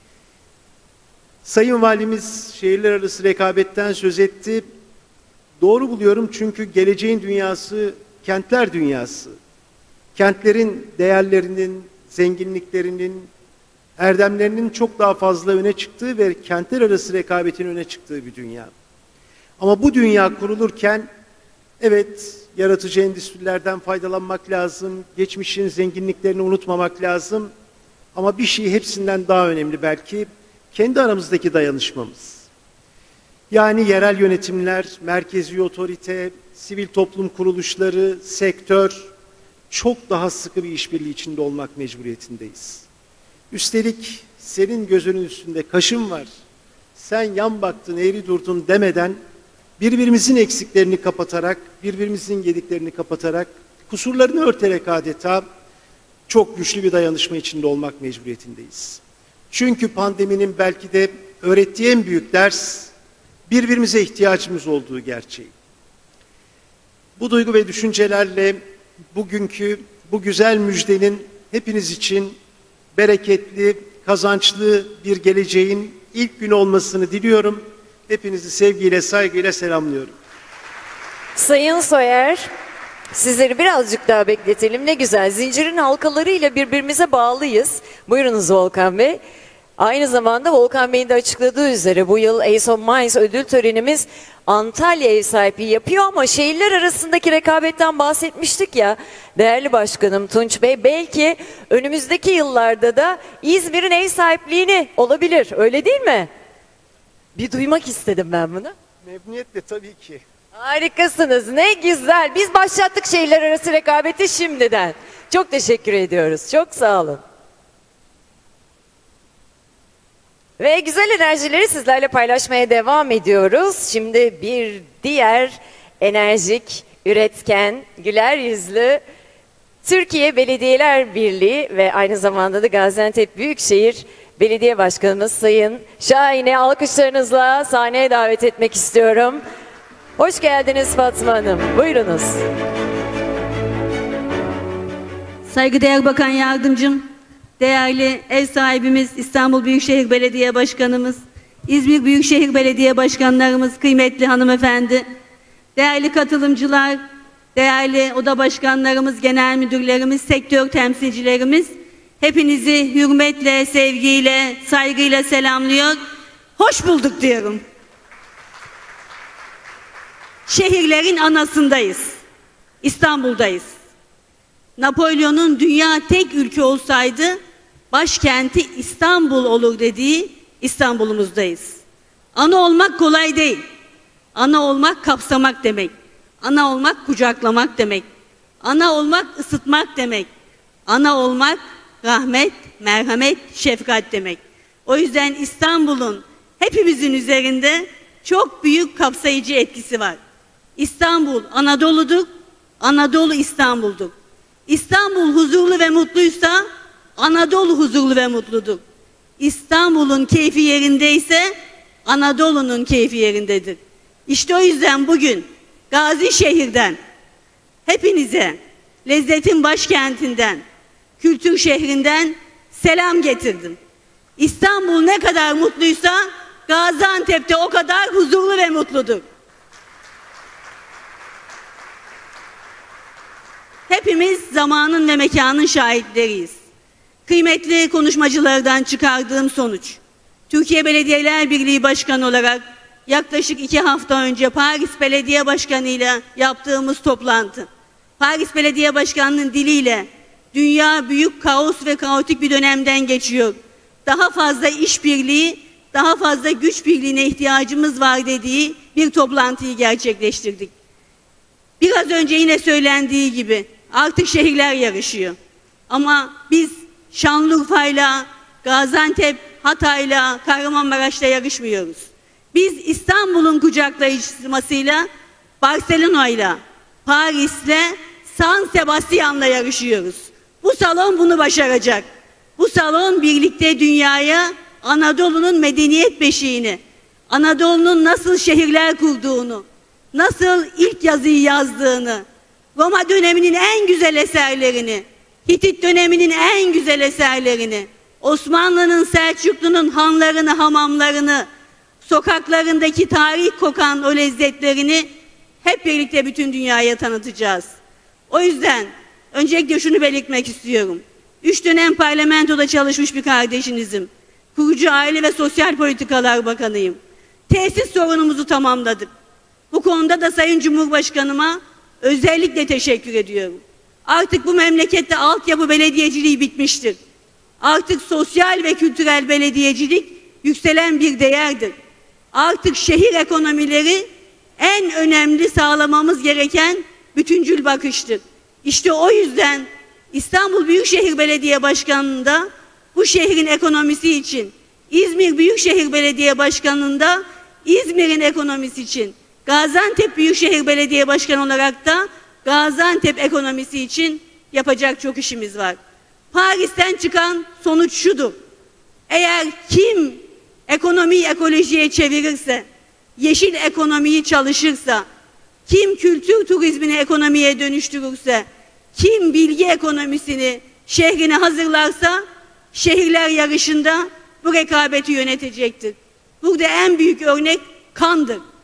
Sayın Valimiz şehirler arası rekabetten söz etti. Doğru buluyorum çünkü geleceğin dünyası kentler dünyası. Kentlerin değerlerinin, zenginliklerinin, erdemlerinin çok daha fazla öne çıktığı ve kentler arası rekabetin öne çıktığı bir dünya. Ama bu dünya kurulurken evet yaratıcı endüstrilerden faydalanmak lazım, geçmişin zenginliklerini unutmamak lazım. Ama bir şey hepsinden daha önemli belki kendi aramızdaki dayanışmamız. Yani yerel yönetimler, merkezi otorite, sivil toplum kuruluşları, sektör çok daha sıkı bir işbirliği içinde olmak mecburiyetindeyiz. Üstelik senin gözünün üstünde kaşın var, sen yan baktın, eğri durdun demeden birbirimizin eksiklerini kapatarak, birbirimizin yediklerini kapatarak, kusurlarını örterek adeta çok güçlü bir dayanışma içinde olmak mecburiyetindeyiz. Çünkü pandeminin belki de öğrettiği en büyük ders birbirimize ihtiyacımız olduğu gerçeği. Bu duygu ve düşüncelerle bugünkü bu güzel müjdenin hepiniz için bereketli, kazançlı bir geleceğin ilk günü olmasını diliyorum. Hepinizi sevgiyle, saygıyla selamlıyorum. Sayın Soyer, sizleri birazcık daha bekletelim. Ne güzel, zincirin halkalarıyla birbirimize bağlıyız. Buyurunuz Volkan Bey. Aynı zamanda Volkan Bey'in de açıkladığı üzere bu yıl Ace of Minds ödül törenimiz Antalya ev sahipliği yapıyor ama şehirler arasındaki rekabetten bahsetmiştik ya değerli başkanım Tunç Bey, belki önümüzdeki yıllarda da İzmir'in ev sahipliğini olabilir, öyle değil mi? Bir duymak istedim ben bunu. Memnuniyetle tabii ki. Harikasınız, ne güzel. Biz başlattık şehirler arası rekabeti şimdiden. Çok teşekkür ediyoruz, çok sağ olun. Ve güzel enerjileri sizlerle paylaşmaya devam ediyoruz. Şimdi bir diğer enerjik, üretken, güler yüzlü Türkiye Belediyeler Birliği ve aynı zamanda da Gaziantep Büyükşehir Belediye Başkanımız Sayın Şahin'i alkışlarınızla sahneye davet etmek istiyorum. Hoş geldiniz Fatma Hanım. Buyurunuz. Saygıdeğer Bakan Yardımcım, değerli ev sahibimiz İstanbul Büyükşehir Belediye Başkanımız, İzmir Büyükşehir Belediye Başkanlarımız, kıymetli hanımefendi, değerli katılımcılar, değerli oda başkanlarımız, genel müdürlerimiz, sektör temsilcilerimiz, hepinizi hürmetle, sevgiyle, saygıyla selamlıyor. Hoş bulduk diyorum. Şehirlerin anasındayız. İstanbul'dayız. Napolyon'un dünya tek ülke olsaydı başkenti İstanbul olur dediği İstanbul'umuzdayız. Ana olmak kolay değil. Ana olmak kapsamak demek. Ana olmak kucaklamak demek. Ana olmak ısıtmak demek. Ana olmak rahmet, merhamet, şefkat demek. O yüzden İstanbul'un hepimizin üzerinde çok büyük kapsayıcı etkisi var. İstanbul Anadolu'dur, Anadolu İstanbul'dur. İstanbul huzurlu ve mutluysa Anadolu huzurlu ve mutludur. İstanbul'un keyfi yerindeyse Anadolu'nun keyfi yerindedir. İşte o yüzden bugün Gazişehir'den hepinize lezzetin başkentinden, kültür şehrinden selam getirdim. İstanbul ne kadar mutluysa Gaziantep'te o kadar huzurlu ve mutludur. Hepimiz zamanın ve mekanın şahitleriyiz. Kıymetli konuşmacılardan çıkardığım sonuç, Türkiye Belediyeler Birliği Başkanı olarak yaklaşık iki hafta önce Paris Belediye Başkanı ile yaptığımız toplantı, Paris Belediye Başkanı'nın diliyle dünya büyük kaos ve kaotik bir dönemden geçiyor. Daha fazla işbirliği, daha fazla güç birliğine ihtiyacımız var dediği bir toplantıyı gerçekleştirdik. Biraz önce yine söylendiği gibi artık şehirler yarışıyor. Ama biz Şanlıurfa'yla, Gaziantep, Hatay'la, Kahramanmaraş'la yarışmıyoruz. Biz İstanbul'un kucaklayıcısıyla, Barcelona'yla, Paris'le, San Sebastian'la yarışıyoruz. Bu salon bunu başaracak. Bu salon birlikte dünyaya Anadolu'nun medeniyet beşiğini, Anadolu'nun nasıl şehirler kurduğunu, nasıl ilk yazıyı yazdığını, Roma döneminin en güzel eserlerini, Hitit döneminin en güzel eserlerini, Osmanlı'nın, Selçuklu'nun hanlarını, hamamlarını, sokaklarındaki tarih kokan o lezzetlerini hep birlikte bütün dünyaya tanıtacağız. O yüzden öncelikle şunu belirtmek istiyorum. Üç dönem parlamentoda çalışmış bir kardeşinizim. Kurucu Aile ve Sosyal Politikalar Bakanıyım. Tesis sorunumuzu tamamladık. Bu konuda da Sayın Cumhurbaşkanıma özellikle teşekkür ediyorum. Artık bu memlekette altyapı belediyeciliği bitmiştir. Artık sosyal ve kültürel belediyecilik yükselen bir değerdir. Artık şehir ekonomileri en önemli sağlamamız gereken bütüncül bakıştır. İşte o yüzden İstanbul Büyükşehir Belediye Başkanı'nda bu şehrin ekonomisi için, İzmir Büyükşehir Belediye Başkanı'nda İzmir'in ekonomisi için, Gaziantep Büyükşehir Belediye Başkanı olarak da Gaziantep ekonomisi için yapacak çok işimiz var. Paris'ten çıkan sonuç şudur. Eğer kim ekonomiyi ekolojiye çevirirse, yeşil ekonomiyi çalışırsa, kim kültür turizmini ekonomiye dönüştürürse, kim bilgi ekonomisini şehrine hazırlarsa, şehirler yarışında bu rekabeti yönetecektir. Burada en büyük örnek Cannes'dır.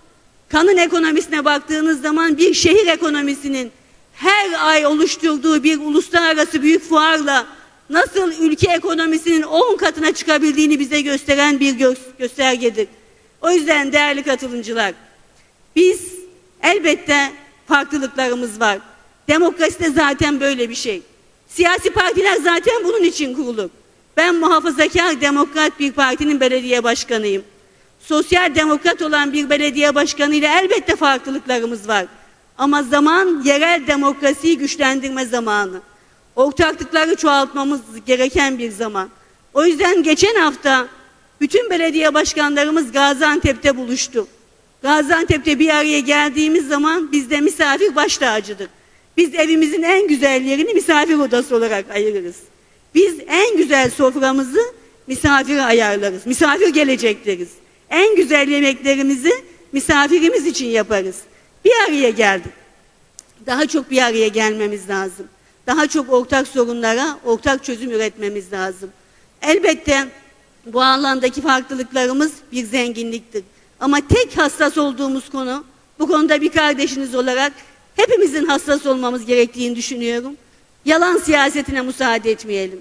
Kanın ekonomisine baktığınız zaman bir şehir ekonomisinin her ay oluşturduğu bir uluslararası büyük fuarla nasıl ülke ekonomisinin on katına çıkabildiğini bize gösteren bir gö göstergedir. O yüzden değerli katılımcılar, biz elbette farklılıklarımız var. Demokrasi de zaten böyle bir şey. Siyasi partiler zaten bunun için kurulur. Ben muhafazakar demokrat bir partinin belediye başkanıyım. Sosyal demokrat olan bir belediye başkanı ile elbette farklılıklarımız var. Ama zaman yerel demokrasiyi güçlendirme zamanı. Ortaklıkları çoğaltmamız gereken bir zaman. O yüzden geçen hafta bütün belediye başkanlarımız Gaziantep'te buluştu. Gaziantep'te bir araya geldiğimiz zaman biz de misafir baş tacıdır. Biz evimizin en güzel yerini misafir odası olarak ayırırız. Biz en güzel soframızı misafire ayarlarız. Misafir gelecek deriz. En güzel yemeklerimizi misafirimiz için yaparız. Bir araya geldik. Daha çok bir araya gelmemiz lazım. Daha çok ortak sorunlara ortak çözüm üretmemiz lazım. Elbette bu alandaki farklılıklarımız bir zenginliktir. Ama tek hassas olduğumuz konu, bu konuda bir kardeşiniz olarak hepimizin hassas olmamız gerektiğini düşünüyorum. Yalan siyasetine müsaade etmeyelim.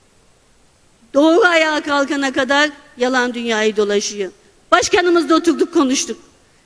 Doğru ayağa kalkana kadar yalan dünyayı dolaşıyor. Başkanımızla oturduk konuştuk.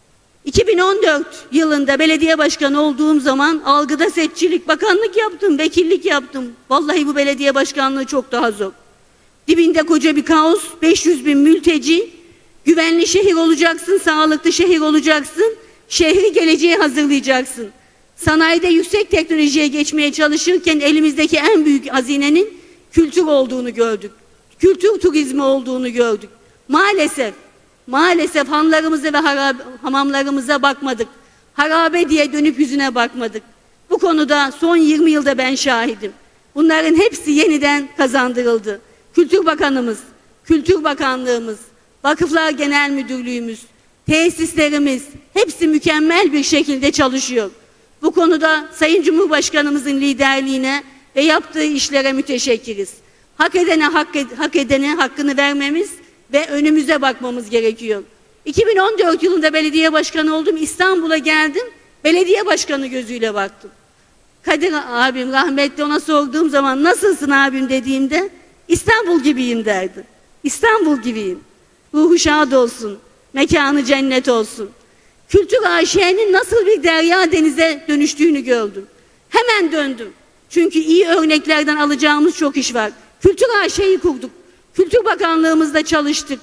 iki bin on dört yılında belediye başkanı olduğum zaman algıda seçicilik, bakanlık yaptım, vekillik yaptım. Vallahi bu belediye başkanlığı çok daha zor. Dibinde koca bir kaos, beş yüz bin mülteci, güvenli şehir olacaksın, sağlıklı şehir olacaksın, şehri geleceğe hazırlayacaksın. Sanayide yüksek teknolojiye geçmeye çalışırken elimizdeki en büyük hazinenin kültür olduğunu gördük. Kültür turizmi olduğunu gördük. Maalesef, maalesef hanlarımıza ve harabe, hamamlarımıza bakmadık. Harabe diye dönüp yüzüne bakmadık. Bu konuda son yirmi yılda ben şahidim. Bunların hepsi yeniden kazandırıldı. Kültür Bakanımız, Kültür Bakanlığımız, Vakıflar Genel Müdürlüğümüz, tesislerimiz hepsi mükemmel bir şekilde çalışıyor. Bu konuda Sayın Cumhurbaşkanımızın liderliğine ve yaptığı işlere müteşekkiriz. Hak edene hak, ed hak edene hakkını vermemiz ve önümüze bakmamız gerekiyor. iki bin on dört yılında belediye başkanı oldum. İstanbul'a geldim. Belediye başkanı gözüyle baktım. Kadir abim rahmetli, ona sorduğum zaman nasılsın abim dediğimde İstanbul gibiyim derdi. İstanbul gibiyim. Ruhu şad olsun. Mekanı cennet olsun. Kültür A Ş'nin nasıl bir derya denize dönüştüğünü gördüm. Hemen döndüm. Çünkü iyi örneklerden alacağımız çok iş var. Kültür A Ş'yi kurduk. Kültür Bakanlığımızda çalıştık.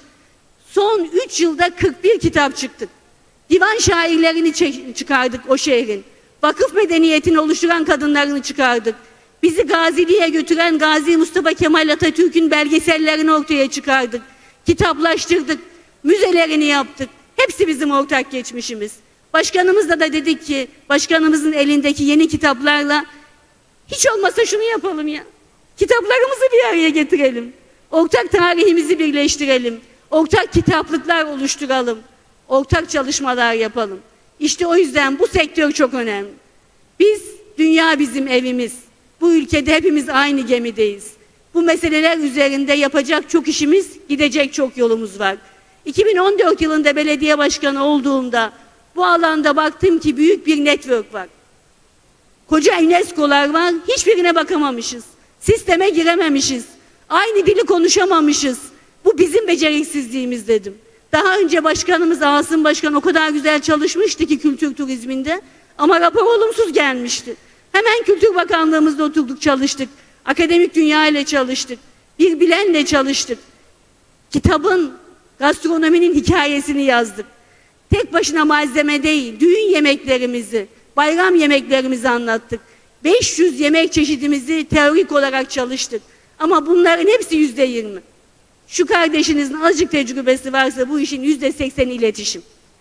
Son üç yılda kırk bir kitap çıktık. Divan şairlerini çıkardık o şehrin. Vakıf medeniyetini oluşturan kadınlarını çıkardık. Bizi gaziliğe götüren Gazi Mustafa Kemal Atatürk'ün belgesellerini ortaya çıkardık. Kitaplaştırdık. Müzelerini yaptık. Hepsi bizim ortak geçmişimiz. Başkanımızla da dedik ki, başkanımızın elindeki yeni kitaplarla hiç olmazsa şunu yapalım ya. Kitaplarımızı bir araya getirelim. Ortak tarihimizi birleştirelim. Ortak kitaplıklar oluşturalım. Ortak çalışmalar yapalım. İşte o yüzden bu sektör çok önemli. Biz, dünya bizim evimiz. Bu ülkede hepimiz aynı gemideyiz. Bu meseleler üzerinde yapacak çok işimiz, gidecek çok yolumuz var. iki bin on dört yılında belediye başkanı olduğumda bu alanda baktım ki büyük bir network var. Koca UNESCO'lar var, hiçbirine bakamamışız. Sisteme girememişiz. Aynı dili konuşamamışız. Bu bizim beceriksizliğimiz dedim. Daha önce başkanımız Asım Başkan o kadar güzel çalışmıştı ki kültür turizminde ama rapor olumsuz gelmişti. Hemen Kültür Bakanlığımızda oturduk, çalıştık. Akademik dünya ile çalıştık. Bir bilenle çalıştık. Kitabın, gastronominin hikayesini yazdık. Tek başına malzeme değil, düğün yemeklerimizi, bayram yemeklerimizi anlattık. beş yüz yemek çeşidimizi teorik olarak çalıştık. Ama bunların hepsi yüzde yirmi. Şu kardeşinizin azıcık tecrübesi varsa bu işin yüzde sekseni iletişim.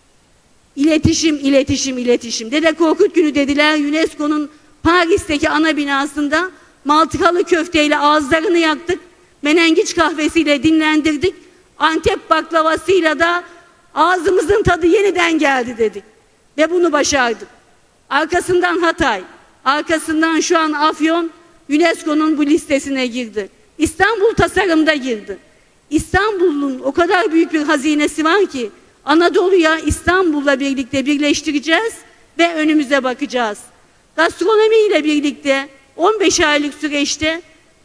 İletişim, iletişim, iletişim. Dede Korkut Günü dediler, UNESCO'nun Paris'teki ana binasında maltıkalı köfteyle ağızlarını yaktık. Menengiç kahvesiyle dinlendirdik. Antep baklavasıyla da ağzımızın tadı yeniden geldi dedik. Ve bunu başardık. Arkasından Hatay, arkasından şu an Afyon UNESCO'nun bu listesine girdi. İstanbul tasarımda girdi. İstanbul'un o kadar büyük bir hazinesi var ki Anadolu'ya İstanbul'la birlikte birleştireceğiz ve önümüze bakacağız. Gastronomi ile birlikte on beş aylık süreçte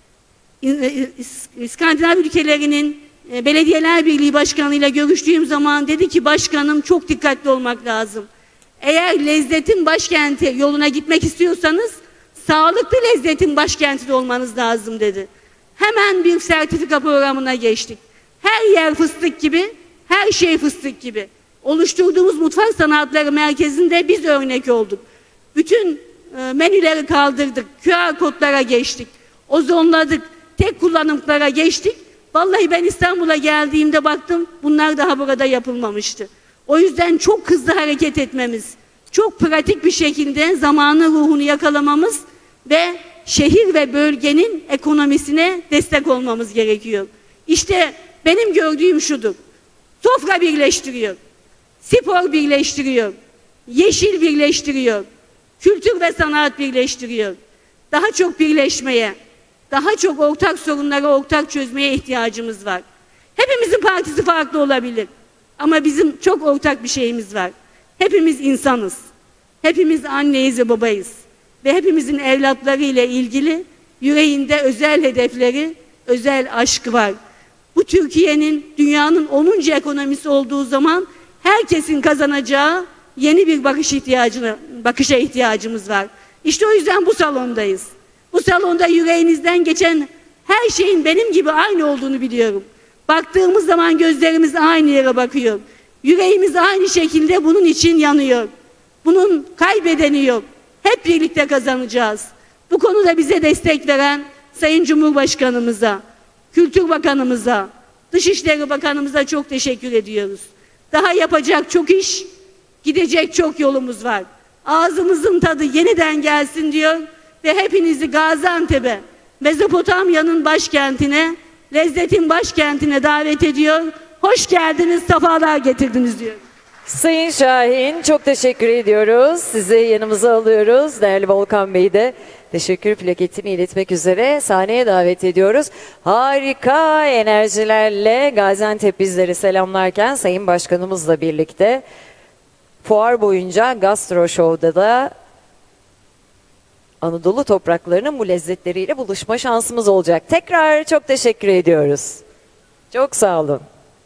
İskandinav ülkelerinin Belediyeler Birliği Başkanı ile görüştüğüm zaman dedi ki başkanım çok dikkatli olmak lazım. Eğer lezzetin başkenti yoluna gitmek istiyorsanız sağlıklı lezzetin başkenti de olmanız lazım dedi. Hemen bir sertifika programına geçtik. Her yer fıstık gibi, her şey fıstık gibi. Oluşturduğumuz mutfak sanatları merkezinde biz örnek olduk. Bütün e, menüleri kaldırdık, Q R kodlara geçtik, ozonladık, tek kullanımlara geçtik. Vallahi ben İstanbul'a geldiğimde baktım bunlar daha burada yapılmamıştı. O yüzden çok hızlı hareket etmemiz, çok pratik bir şekilde zamanın ruhunu yakalamamız ve şehir ve bölgenin ekonomisine destek olmamız gerekiyor. İşte benim gördüğüm şudur. Sofra birleştiriyor, spor birleştiriyor, yeşil birleştiriyor, kültür ve sanat birleştiriyor. Daha çok birleşmeye, daha çok ortak sorunları ortak çözmeye ihtiyacımız var. Hepimizin partisi farklı olabilir. Ama bizim çok ortak bir şeyimiz var. Hepimiz insanız. Hepimiz anneyiz ve babayız. Ve hepimizin evlatları ile ilgili yüreğinde özel hedefleri, özel aşkı var. Bu Türkiye'nin dünyanın onuncu ekonomisi olduğu zaman herkesin kazanacağı yeni bir bakış ihtiyacına, bakışa ihtiyacımız var. İşte o yüzden bu salondayız. Bu salonda yüreğinizden geçen her şeyin benim gibi aynı olduğunu biliyorum. Baktığımız zaman gözlerimiz aynı yere bakıyor. Yüreğimiz aynı şekilde bunun için yanıyor. Bunun kaybedeni yok. Hep birlikte kazanacağız. Bu konuda bize destek veren Sayın Cumhurbaşkanımıza, Kültür Bakanımıza, Dışişleri Bakanımıza çok teşekkür ediyoruz. Daha yapacak çok iş, gidecek çok yolumuz var. Ağzımızın tadı yeniden gelsin diyor ve hepinizi Gaziantep'e, Mezopotamya'nın başkentine, lezzetin başkentine davet ediyor. Hoş geldiniz, sefalar getirdiniz diyor. Sayın Şahin çok teşekkür ediyoruz. Sizi yanımıza alıyoruz. Değerli Volkan Bey'i de teşekkür plaketini iletmek üzere sahneye davet ediyoruz. Harika enerjilerle Gaziantep bizleri selamlarken Sayın Başkanımızla birlikte fuar boyunca Gastro Show'da da Anadolu topraklarının bu lezzetleriyle buluşma şansımız olacak. Tekrar çok teşekkür ediyoruz. Çok sağ olun.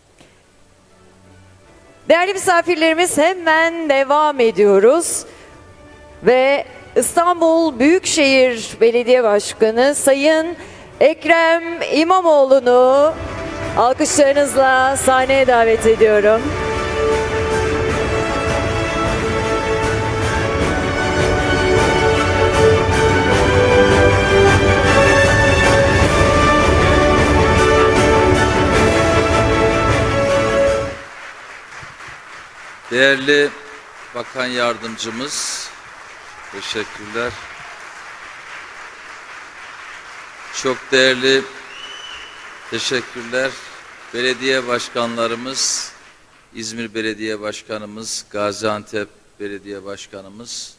Değerli misafirlerimiz hemen devam ediyoruz. Ve İstanbul Büyükşehir Belediye Başkanı Sayın Ekrem İmamoğlu'nu alkışlarınızla sahneye davet ediyorum. Değerli Bakan Yardımcımız, teşekkürler. Çok değerli, teşekkürler. Belediye başkanlarımız, İzmir Belediye Başkanımız, Gaziantep Belediye Başkanımız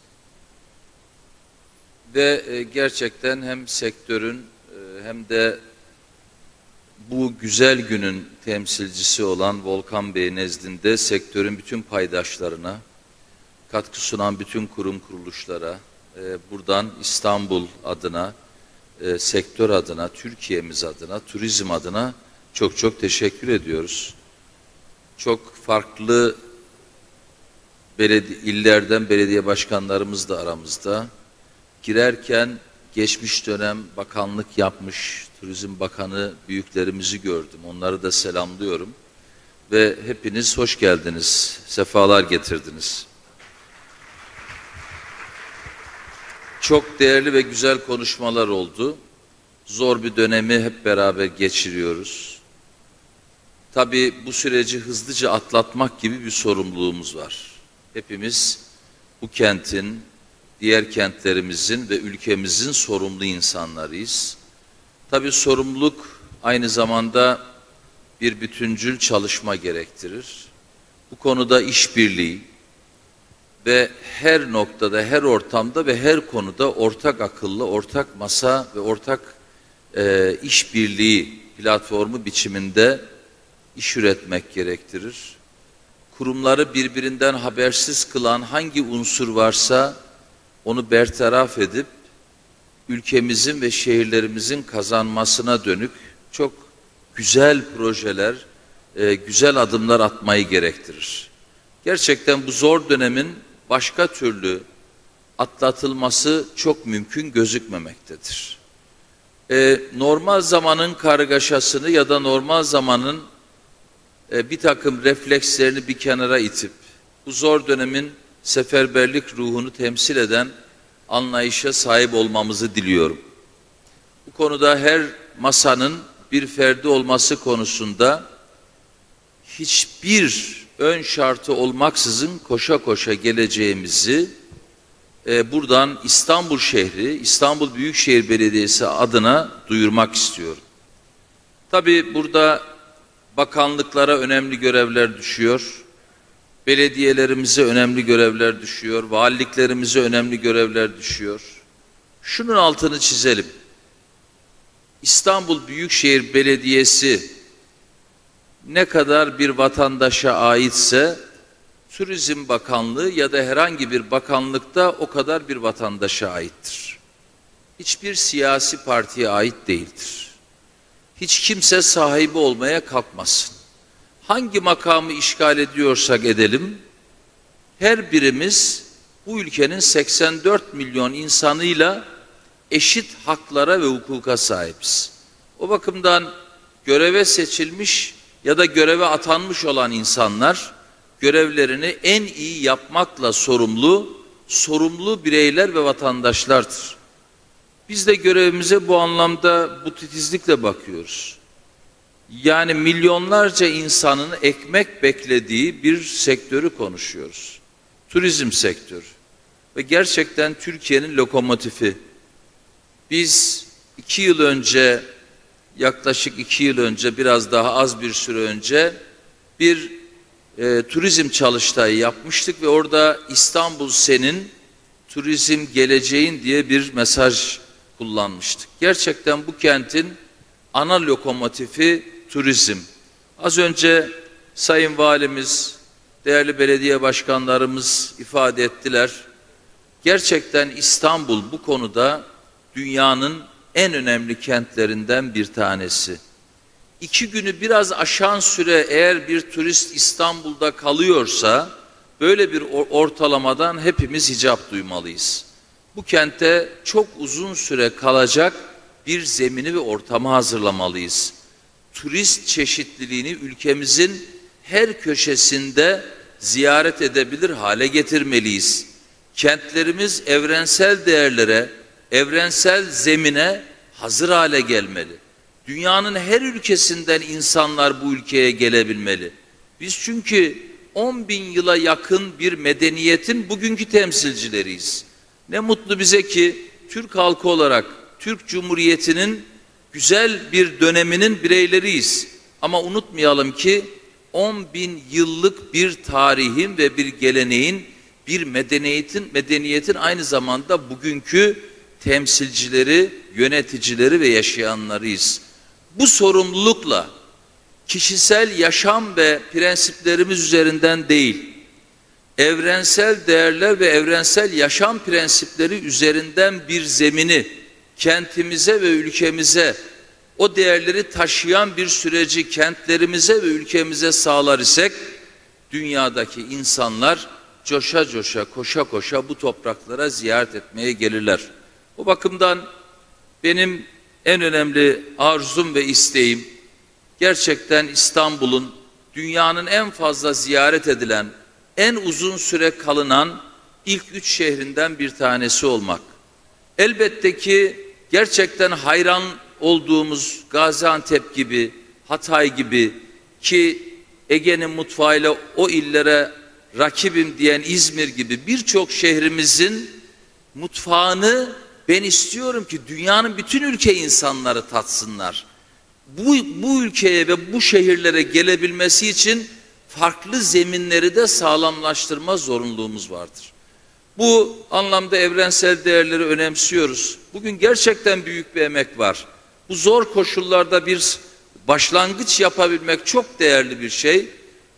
ve gerçekten hem sektörün hem de bu güzel günün temsilcisi olan Volkan Bey nezdinde sektörün bütün paydaşlarına, katkı sunan bütün kurum kuruluşlara, e, buradan İstanbul adına, e, sektör adına, Türkiye'miz adına, turizm adına çok çok teşekkür ediyoruz. Çok farklı belediye, illerden belediye başkanlarımız da aramızda. Girerken geçmiş dönem bakanlık yapmış Turizm Bakanı büyüklerimizi gördüm. Onları da selamlıyorum. Ve hepiniz hoş geldiniz, sefalar getirdiniz. Çok değerli ve güzel konuşmalar oldu. Zor bir dönemi hep beraber geçiriyoruz. Tabii bu süreci hızlıca atlatmak gibi bir sorumluluğumuz var. Hepimiz bu kentin, diğer kentlerimizin ve ülkemizin sorumlu insanlarıyız. Tabii sorumluluk aynı zamanda bir bütüncül çalışma gerektirir. Bu konuda işbirliği ve her noktada, her ortamda ve her konuda ortak akıllı, ortak masa ve ortak e, işbirliği platformu biçiminde iş üretmek gerektirir. kurumları birbirinden habersiz kılan hangi unsur varsa onu bertaraf edip ülkemizin ve şehirlerimizin kazanmasına dönük çok güzel projeler, e, güzel adımlar atmayı gerektirir. Gerçekten bu zor dönemin başka türlü atlatılması çok mümkün gözükmemektedir. E, normal zamanın kargaşasını ya da normal zamanın e, bir takım reflekslerini bir kenara itip bu zor dönemin seferberlik ruhunu temsil eden anlayışa sahip olmamızı diliyorum. Bu konuda her masanın bir ferdi olması konusunda hiçbir ön şartı olmaksızın koşa koşa geleceğimizi e, buradan İstanbul şehri, İstanbul Büyükşehir Belediyesi adına duyurmak istiyorum. Tabii burada bakanlıklara önemli görevler düşüyor. Belediyelerimize önemli görevler düşüyor, valiliklerimize önemli görevler düşüyor. Şunun altını çizelim. İstanbul Büyükşehir Belediyesi ne kadar bir vatandaşa aitse, Turizm Bakanlığı ya da herhangi bir bakanlıkta o kadar bir vatandaşa aittir. Hiçbir siyasi partiye ait değildir. Hiç kimse sahibi olmaya kalkmasın. Hangi makamı işgal ediyorsak edelim, her birimiz bu ülkenin seksen dört milyon insanıyla eşit haklara ve hukuka sahibiz. O bakımdan göreve seçilmiş ya da göreve atanmış olan insanlar görevlerini en iyi yapmakla sorumlu, sorumlu bireyler ve vatandaşlardır. Biz de görevimize bu anlamda bu titizlikle bakıyoruz. Yani milyonlarca insanın ekmek beklediği bir sektörü konuşuyoruz. Turizm sektörü. Ve gerçekten Türkiye'nin lokomotifi. Biz iki yıl önce, yaklaşık iki yıl önce, biraz daha az bir süre önce bir e, turizm çalıştayı yapmıştık ve orada İstanbul senin, turizm geleceğin diye bir mesaj kullanmıştık. Gerçekten bu kentin ana lokomotifi turizm. Az önce Sayın Valimiz, değerli belediye başkanlarımız ifade ettiler. Gerçekten İstanbul bu konuda dünyanın en önemli kentlerinden bir tanesi. İki günü biraz aşan süre eğer bir turist İstanbul'da kalıyorsa, böyle bir ortalamadan hepimiz hicap duymalıyız. Bu kente çok uzun süre kalacak bir zemini ve ortamı hazırlamalıyız. Turist çeşitliliğini ülkemizin her köşesinde ziyaret edebilir hale getirmeliyiz. Kentlerimiz evrensel değerlere, evrensel zemine hazır hale gelmeli. Dünyanın her ülkesinden insanlar bu ülkeye gelebilmeli. Biz çünkü on bin yıla yakın bir medeniyetin bugünkü temsilcileriyiz. Ne mutlu bize ki Türk halkı olarak Türk Cumhuriyeti'nin güzel bir döneminin bireyleriyiz. Ama unutmayalım ki on bin yıllık bir tarihin ve bir geleneğin, bir medeniyetin, medeniyetin aynı zamanda bugünkü temsilcileri, yöneticileri ve yaşayanlarıyız. Bu sorumlulukla kişisel yaşam ve prensiplerimiz üzerinden değil, evrensel değerler ve evrensel yaşam prensipleri üzerinden bir zemini kentimize ve ülkemize, o değerleri taşıyan bir süreci kentlerimize ve ülkemize sağlar isek, dünyadaki insanlar coşa coşa, koşa koşa bu topraklara ziyaret etmeye gelirler. O bakımdan benim en önemli arzum ve isteğim, gerçekten İstanbul'un dünyanın en fazla ziyaret edilen, en uzun süre kalınan ilk üç şehrinden bir tanesi olmak. Elbette ki gerçekten hayran olduğumuz Gaziantep gibi, Hatay gibi, ki Ege'nin mutfağıyla o illere rakibim diyen İzmir gibi birçok şehrimizin mutfağını ben istiyorum ki dünyanın bütün ülke insanları tatsınlar. Bu, bu ülkeye ve bu şehirlere gelebilmesi için farklı zeminleri de sağlamlaştırma zorunluluğumuz vardır. Bu anlamda evrensel değerleri önemsiyoruz. Bugün gerçekten büyük bir emek var. Bu zor koşullarda bir başlangıç yapabilmek çok değerli bir şey.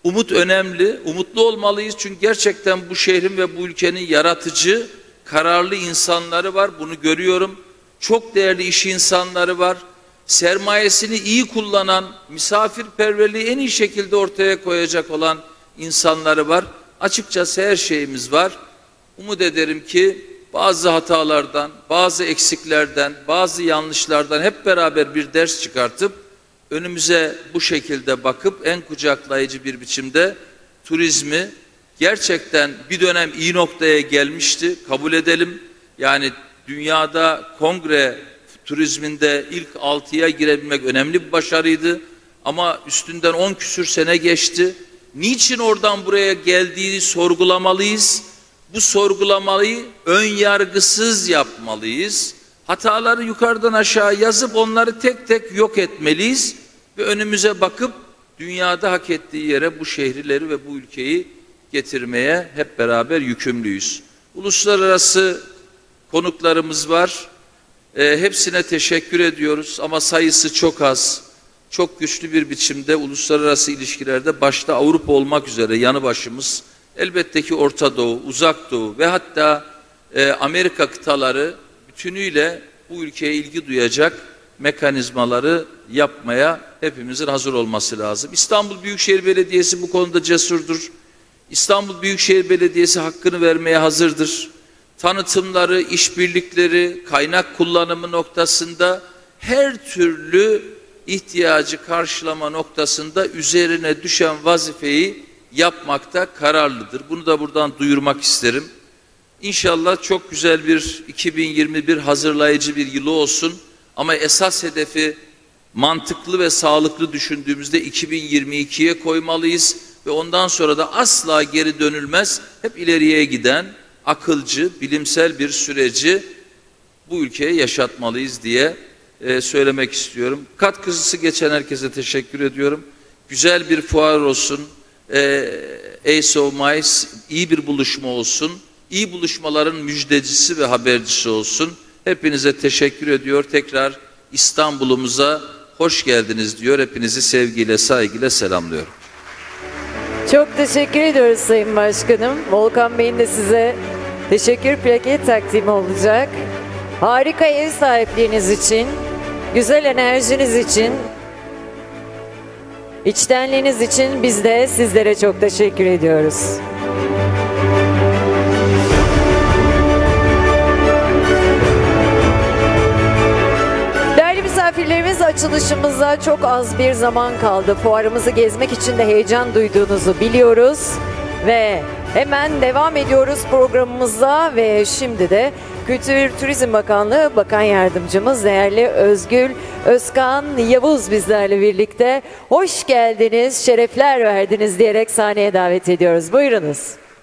Umut önemli, umutlu olmalıyız çünkü gerçekten bu şehrin ve bu ülkenin yaratıcı, kararlı insanları var. Bunu görüyorum. Çok değerli iş insanları var. Sermayesini iyi kullanan, misafirperverliği en iyi şekilde ortaya koyacak olan insanları var. Açıkçası her şeyimiz var. Umut ederim ki bazı hatalardan, bazı eksiklerden, bazı yanlışlardan hep beraber bir ders çıkartıp önümüze bu şekilde bakıp en kucaklayıcı bir biçimde turizmi gerçekten bir dönem iyi noktaya gelmişti. Kabul edelim. Yani dünyada kongre turizminde ilk altıya girebilmek önemli bir başarıydı. Ama üstünden on küsür sene geçti. Niçin oradan buraya geldiğini sorgulamalıyız. Bu sorgulamayı ön yargısız yapmalıyız. Hataları yukarıdan aşağı yazıp onları tek tek yok etmeliyiz. Ve önümüze bakıp dünyada hak ettiği yere bu şehirleri ve bu ülkeyi getirmeye hep beraber yükümlüyüz. Uluslararası konuklarımız var. E, hepsine teşekkür ediyoruz ama sayısı çok az. Çok güçlü bir biçimde uluslararası ilişkilerde başta Avrupa olmak üzere yanı başımız, elbette ki Orta Doğu, Uzak Doğu ve hatta e, Amerika kıtaları bütünüyle bu ülkeye ilgi duyacak mekanizmaları yapmaya hepimizin hazır olması lazım. İstanbul Büyükşehir Belediyesi bu konuda cesurdur. İstanbul Büyükşehir Belediyesi hakkını vermeye hazırdır. Tanıtımları, işbirlikleri, kaynak kullanımı noktasında her türlü ihtiyacı karşılama noktasında üzerine düşen vazifeyi yapmakta kararlıdır. Bunu da buradan duyurmak isterim. İnşallah çok güzel bir iki bin yirmi bir hazırlayıcı bir yılı olsun. Ama esas hedefi mantıklı ve sağlıklı düşündüğümüzde iki bin yirmi ikiye koymalıyız. Ve ondan sonra da asla geri dönülmez, hep ileriye giden akılcı, bilimsel bir süreci bu ülkeye yaşatmalıyız diye e, söylemek istiyorum. Katkısı geçen herkese teşekkür ediyorum. Güzel bir fuar olsun. E, Ace of Mice iyi bir buluşma olsun. İyi buluşmaların müjdecisi ve habercisi olsun. Hepinize teşekkür ediyor. Tekrar İstanbul'umuza hoş geldiniz diyor. Hepinizi sevgiyle, saygıyla selamlıyorum. Çok teşekkür ediyoruz Sayın Başkanım. Volkan Bey'in de size teşekkür plaketi takdimi olacak. Harika ev sahipliğiniz için, güzel enerjiniz için, içtenliğiniz için biz de sizlere çok teşekkür ediyoruz. Değerli misafirlerimiz, açılışımıza çok az bir zaman kaldı. Fuarımızı gezmek için de heyecan duyduğunuzu biliyoruz. Ve hemen devam ediyoruz programımıza ve şimdi de Kültür Turizm Bakanlığı Bakan Yardımcımız değerli Özgül Özkan Yavuz bizlerle birlikte. Hoş geldiniz, şerefler verdiniz diyerek sahneye davet ediyoruz. Buyurunuz.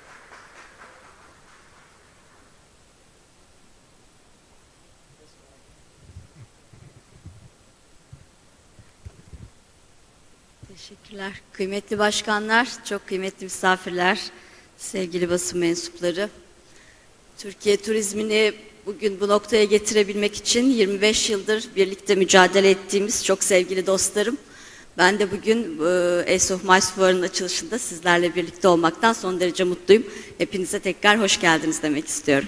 Teşekkürler. Kıymetli başkanlar, çok kıymetli misafirler, sevgili basın mensupları. Türkiye turizmini bugün bu noktaya getirebilmek için yirmi beş yıldır birlikte mücadele ettiğimiz çok sevgili dostlarım. Ben de bugün Ace of Mice Fuarı'nın açılışında sizlerle birlikte olmaktan son derece mutluyum. Hepinize tekrar hoş geldiniz demek istiyorum.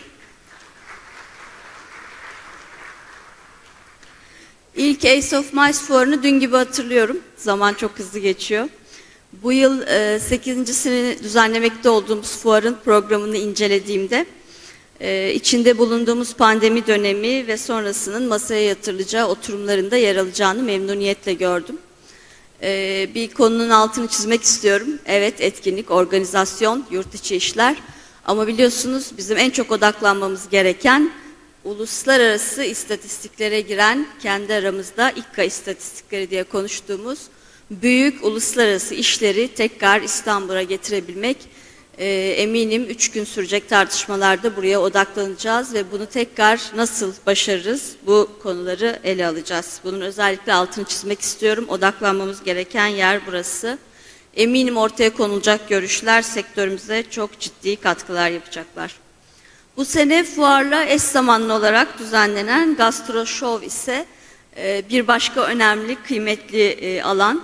İlk Ace of Mice Fuarı'nı dün gibi hatırlıyorum. Zaman çok hızlı geçiyor. Bu yıl e, sekizincisini düzenlemekte olduğumuz fuarın programını incelediğimde e, içinde bulunduğumuz pandemi dönemi ve sonrasının masaya yatırılacağı oturumlarında yer alacağını memnuniyetle gördüm. E, bir konunun altını çizmek istiyorum. Evet, etkinlik, organizasyon, yurt içi işler ama biliyorsunuz bizim en çok odaklanmamız gereken uluslararası istatistiklere giren, kendi aramızda İKKA istatistikleri diye konuştuğumuz büyük uluslararası işleri tekrar İstanbul'a getirebilmek. E, eminim üç gün sürecek tartışmalarda buraya odaklanacağız ve bunu tekrar nasıl başarırız, bu konuları ele alacağız. Bunun özellikle altını çizmek istiyorum. Odaklanmamız gereken yer burası. Eminim ortaya konulacak görüşler sektörümüze çok ciddi katkılar yapacaklar. Bu sene fuarla eş zamanlı olarak düzenlenen Gastro Show ise e, bir başka önemli, kıymetli e, alan.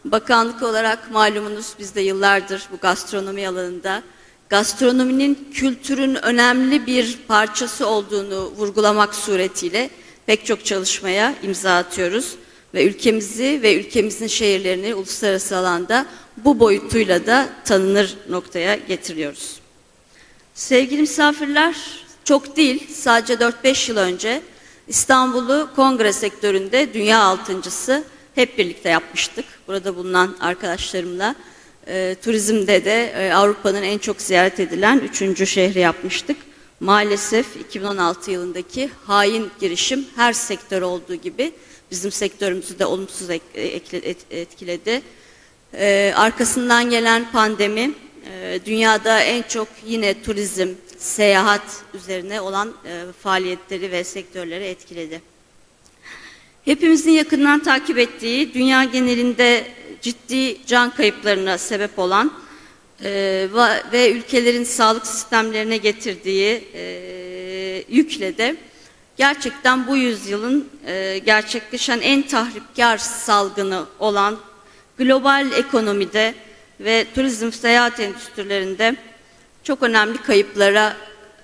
Bakanlık olarak malumunuz biz de yıllardır bu gastronomi alanında gastronominin kültürün önemli bir parçası olduğunu vurgulamak suretiyle pek çok çalışmaya imza atıyoruz. Ve ülkemizi ve ülkemizin şehirlerini uluslararası alanda bu boyutuyla da tanınır noktaya getiriyoruz. Sevgili misafirler, çok değil sadece dört beş yıl önce İstanbul'u kongre sektöründe dünya altıncısı hep birlikte yapmıştık. Burada bulunan arkadaşlarımla e, turizmde de e, Avrupa'nın en çok ziyaret edilen üçüncü şehri yapmıştık. Maalesef iki bin on altı yılındaki hain girişim her sektör olduğu gibi bizim sektörümüzü de olumsuz etkiledi. Ee, arkasından gelen pandemi e, dünyada en çok yine turizm, seyahat üzerine olan e, faaliyetleri ve sektörleri etkiledi. Hepimizin yakından takip ettiği, dünya genelinde ciddi can kayıplarına sebep olan e, ve ülkelerin sağlık sistemlerine getirdiği e, yükle de gerçekten bu yüzyılın e, gerçekleşen en tahripkar salgını olan global ekonomide ve turizm seyahat endüstrilerinde çok önemli kayıplara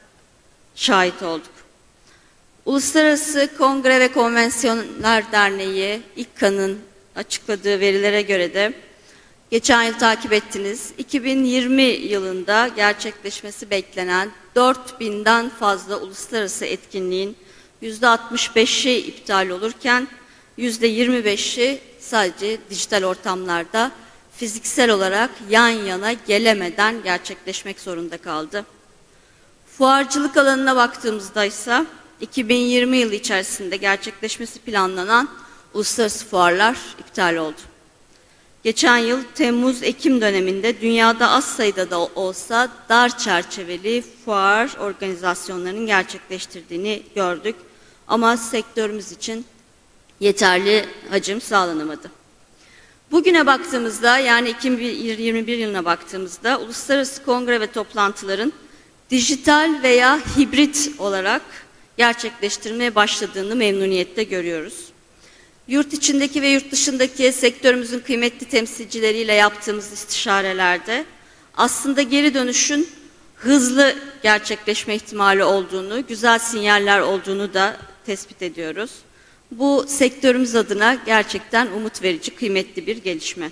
şahit olduk. Uluslararası Kongre ve Konvensiyonlar Derneği İKKA'nın açıkladığı verilere göre de geçen yıl takip ettiniz. iki bin yirmi yılında gerçekleşmesi beklenen dört binden fazla uluslararası etkinliğin yüzde altmış beşi iptal olurken yüzde yirmi beşi sadece dijital ortamlarda fiziksel olarak yan yana gelemeden gerçekleşmek zorunda kaldı. Fuarcılık alanına baktığımızda ise iki bin yirmi yılı içerisinde gerçekleşmesi planlanan uluslararası fuarlar iptal oldu. Geçen yıl Temmuz-Ekim döneminde dünyada az sayıda da olsa dar çerçeveli fuar organizasyonlarının gerçekleştirdiğini gördük. Ama sektörümüz için yeterli hacim sağlanamadı. Bugüne baktığımızda yani iki bin yirmi bir yılına baktığımızda uluslararası kongre ve toplantıların dijital veya hibrit olarak gerçekleştirmeye başladığını memnuniyetle görüyoruz. Yurt içindeki ve yurt dışındaki sektörümüzün kıymetli temsilcileriyle yaptığımız istişarelerde aslında geri dönüşün hızlı gerçekleşme ihtimali olduğunu, güzel sinyaller olduğunu da tespit ediyoruz. Bu sektörümüz adına gerçekten umut verici, kıymetli bir gelişme.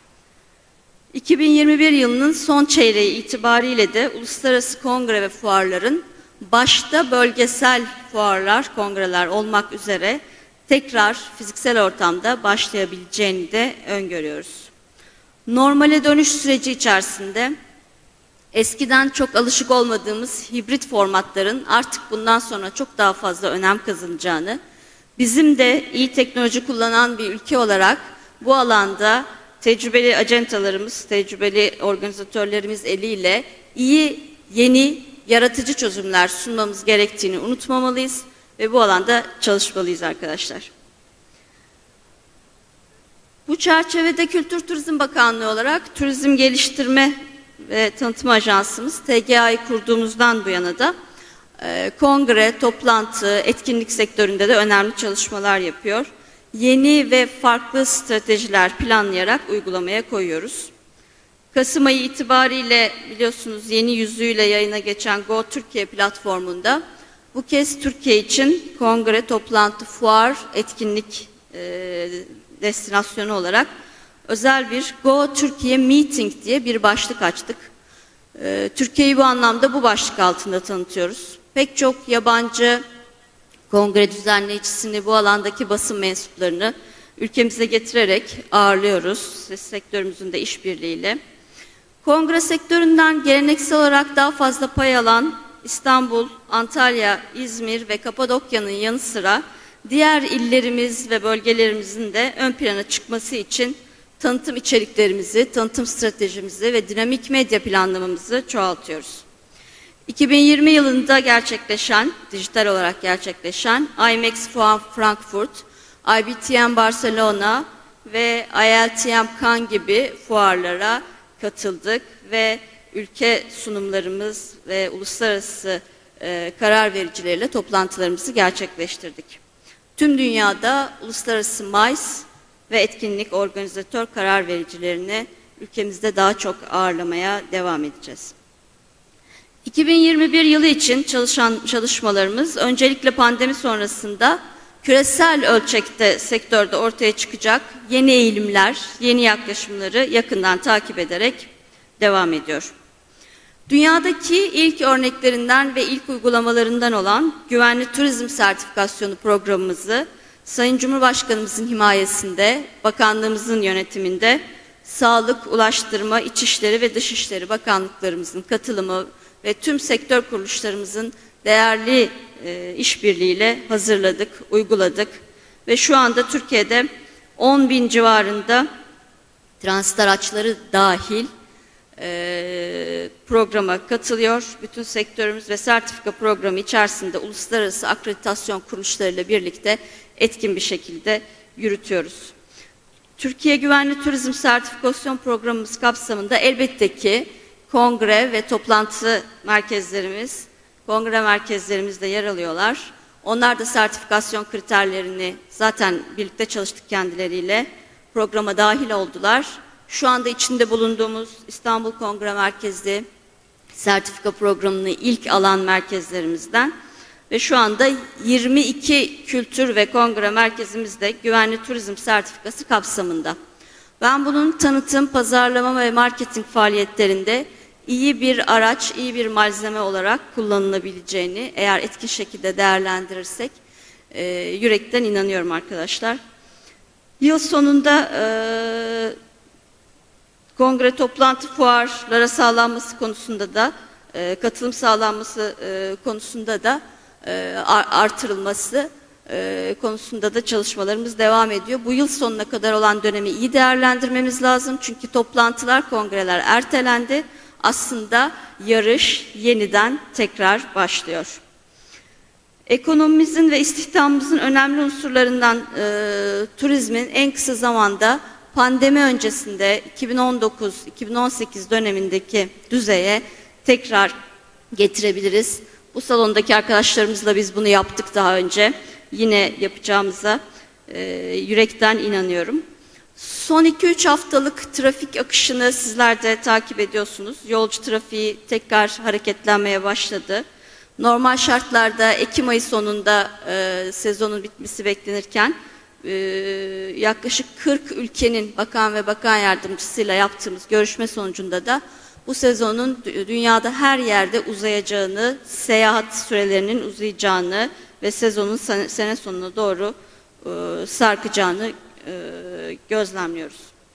iki bin yirmi bir yılının son çeyreği itibariyle de uluslararası kongre ve fuarların başta bölgesel fuarlar, kongreler olmak üzere tekrar fiziksel ortamda başlayabileceğini de öngörüyoruz. Normale dönüş süreci içerisinde eskiden çok alışık olmadığımız hibrit formatların artık bundan sonra çok daha fazla önem kazanacağını, bizim de iyi teknoloji kullanan bir ülke olarak bu alanda tecrübeli acentalarımız, tecrübeli organizatörlerimiz eliyle iyi, yeni, yaratıcı çözümler sunmamız gerektiğini unutmamalıyız ve bu alanda çalışmalıyız arkadaşlar. Bu çerçevede Kültür Turizm Bakanlığı olarak Turizm Geliştirme ve Tanıtım Ajansımız T G A'yı kurduğumuzdan bu yana da e, kongre, toplantı, etkinlik sektöründe de önemli çalışmalar yapıyor. Yeni ve farklı stratejiler planlayarak uygulamaya koyuyoruz. Kasım ayı itibariyle biliyorsunuz yeni yüzüyle yayına geçen Go Türkiye platformunda bu kez Türkiye için kongre, toplantı, fuar, etkinlik e, destinasyonu olarak özel bir Go Türkiye Meeting diye bir başlık açtık. E, Türkiye'yi bu anlamda bu başlık altında tanıtıyoruz. Pek çok yabancı kongre düzenleyicisini, bu alandaki basın mensuplarını ülkemize getirerek ağırlıyoruz. Sektörümüzün de işbirliğiyle. Kongre sektöründen geleneksel olarak daha fazla pay alan İstanbul, Antalya, İzmir ve Kapadokya'nın yanı sıra diğer illerimiz ve bölgelerimizin de ön plana çıkması için tanıtım içeriklerimizi, tanıtım stratejimizi ve dinamik medya planlamamızı çoğaltıyoruz. iki bin yirmi yılında gerçekleşen, dijital olarak gerçekleşen IMEX Frankfurt, I B T M Barcelona ve I L T M Cannes gibi fuarlara katıldık ve ülke sunumlarımız ve uluslararası e, karar vericileriyle toplantılarımızı gerçekleştirdik. Tüm dünyada uluslararası M I C E ve etkinlik organizatör karar vericilerini ülkemizde daha çok ağırlamaya devam edeceğiz. iki bin yirmi bir yılı için çalışan çalışmalarımız öncelikle pandemi sonrasında küresel ölçekte sektörde ortaya çıkacak yeni eğilimler, yeni yaklaşımları yakından takip ederek devam ediyor. Dünyadaki ilk örneklerinden ve ilk uygulamalarından olan güvenli turizm sertifikasyonu programımızı Sayın Cumhurbaşkanımızın himayesinde, bakanlığımızın yönetiminde Sağlık, Ulaştırma, İçişleri ve Dışişleri Bakanlıklarımızın katılımı ve tüm sektör kuruluşlarımızın değerli e, işbirliğiyle hazırladık, uyguladık ve şu anda Türkiye'de on bin civarında transit araçları dahil e, programa katılıyor. Bütün sektörümüz ve sertifika programı içerisinde uluslararası akreditasyon kuruluşlarıyla birlikte etkin bir şekilde yürütüyoruz. Türkiye Güvenli Turizm Sertifikasyon Programımız kapsamında elbette ki kongre ve toplantı merkezlerimiz, kongre merkezlerimizde yer alıyorlar. Onlar da sertifikasyon kriterlerini zaten birlikte çalıştık kendileriyle, programa dahil oldular. Şu anda içinde bulunduğumuz İstanbul Kongre Merkezi sertifika programını ilk alan merkezlerimizden ve şu anda yirmi iki kültür ve kongre merkezimizde güvenli turizm sertifikası kapsamında. Ben bunun tanıtım, pazarlama ve marketing faaliyetlerinde iyi bir araç, iyi bir malzeme olarak kullanılabileceğini eğer etkin şekilde değerlendirirsek e, yürekten inanıyorum arkadaşlar. Yıl sonunda e, kongre, toplantı, fuarlara sağlanması konusunda da e, katılım sağlanması e, konusunda da e, artırılması e, konusunda da çalışmalarımız devam ediyor. Bu yıl sonuna kadar olan dönemi iyi değerlendirmemiz lazım. Çünkü toplantılar, kongreler ertelendi. Aslında yarış yeniden tekrar başlıyor. Ekonomimizin ve istihdamımızın önemli unsurlarından e, turizmin en kısa zamanda pandemi öncesinde iki bin on dokuz iki bin on sekiz dönemindeki düzeye tekrar getirebiliriz. Bu salondaki arkadaşlarımızla biz bunu yaptık daha önce. Yine yapacağımıza e, yürekten inanıyorum. Son iki üç haftalık trafik akışını sizler de takip ediyorsunuz. Yolcu trafiği tekrar hareketlenmeye başladı. Normal şartlarda Ekim ayı sonunda e, sezonun bitmesi beklenirken e, yaklaşık kırk ülkenin bakan ve bakan yardımcısıyla yaptığımız görüşme sonucunda da bu sezonun dünyada her yerde uzayacağını, seyahat sürelerinin uzayacağını ve sezonun sene sonuna doğru e, sarkacağını e, gözlemliyoruz.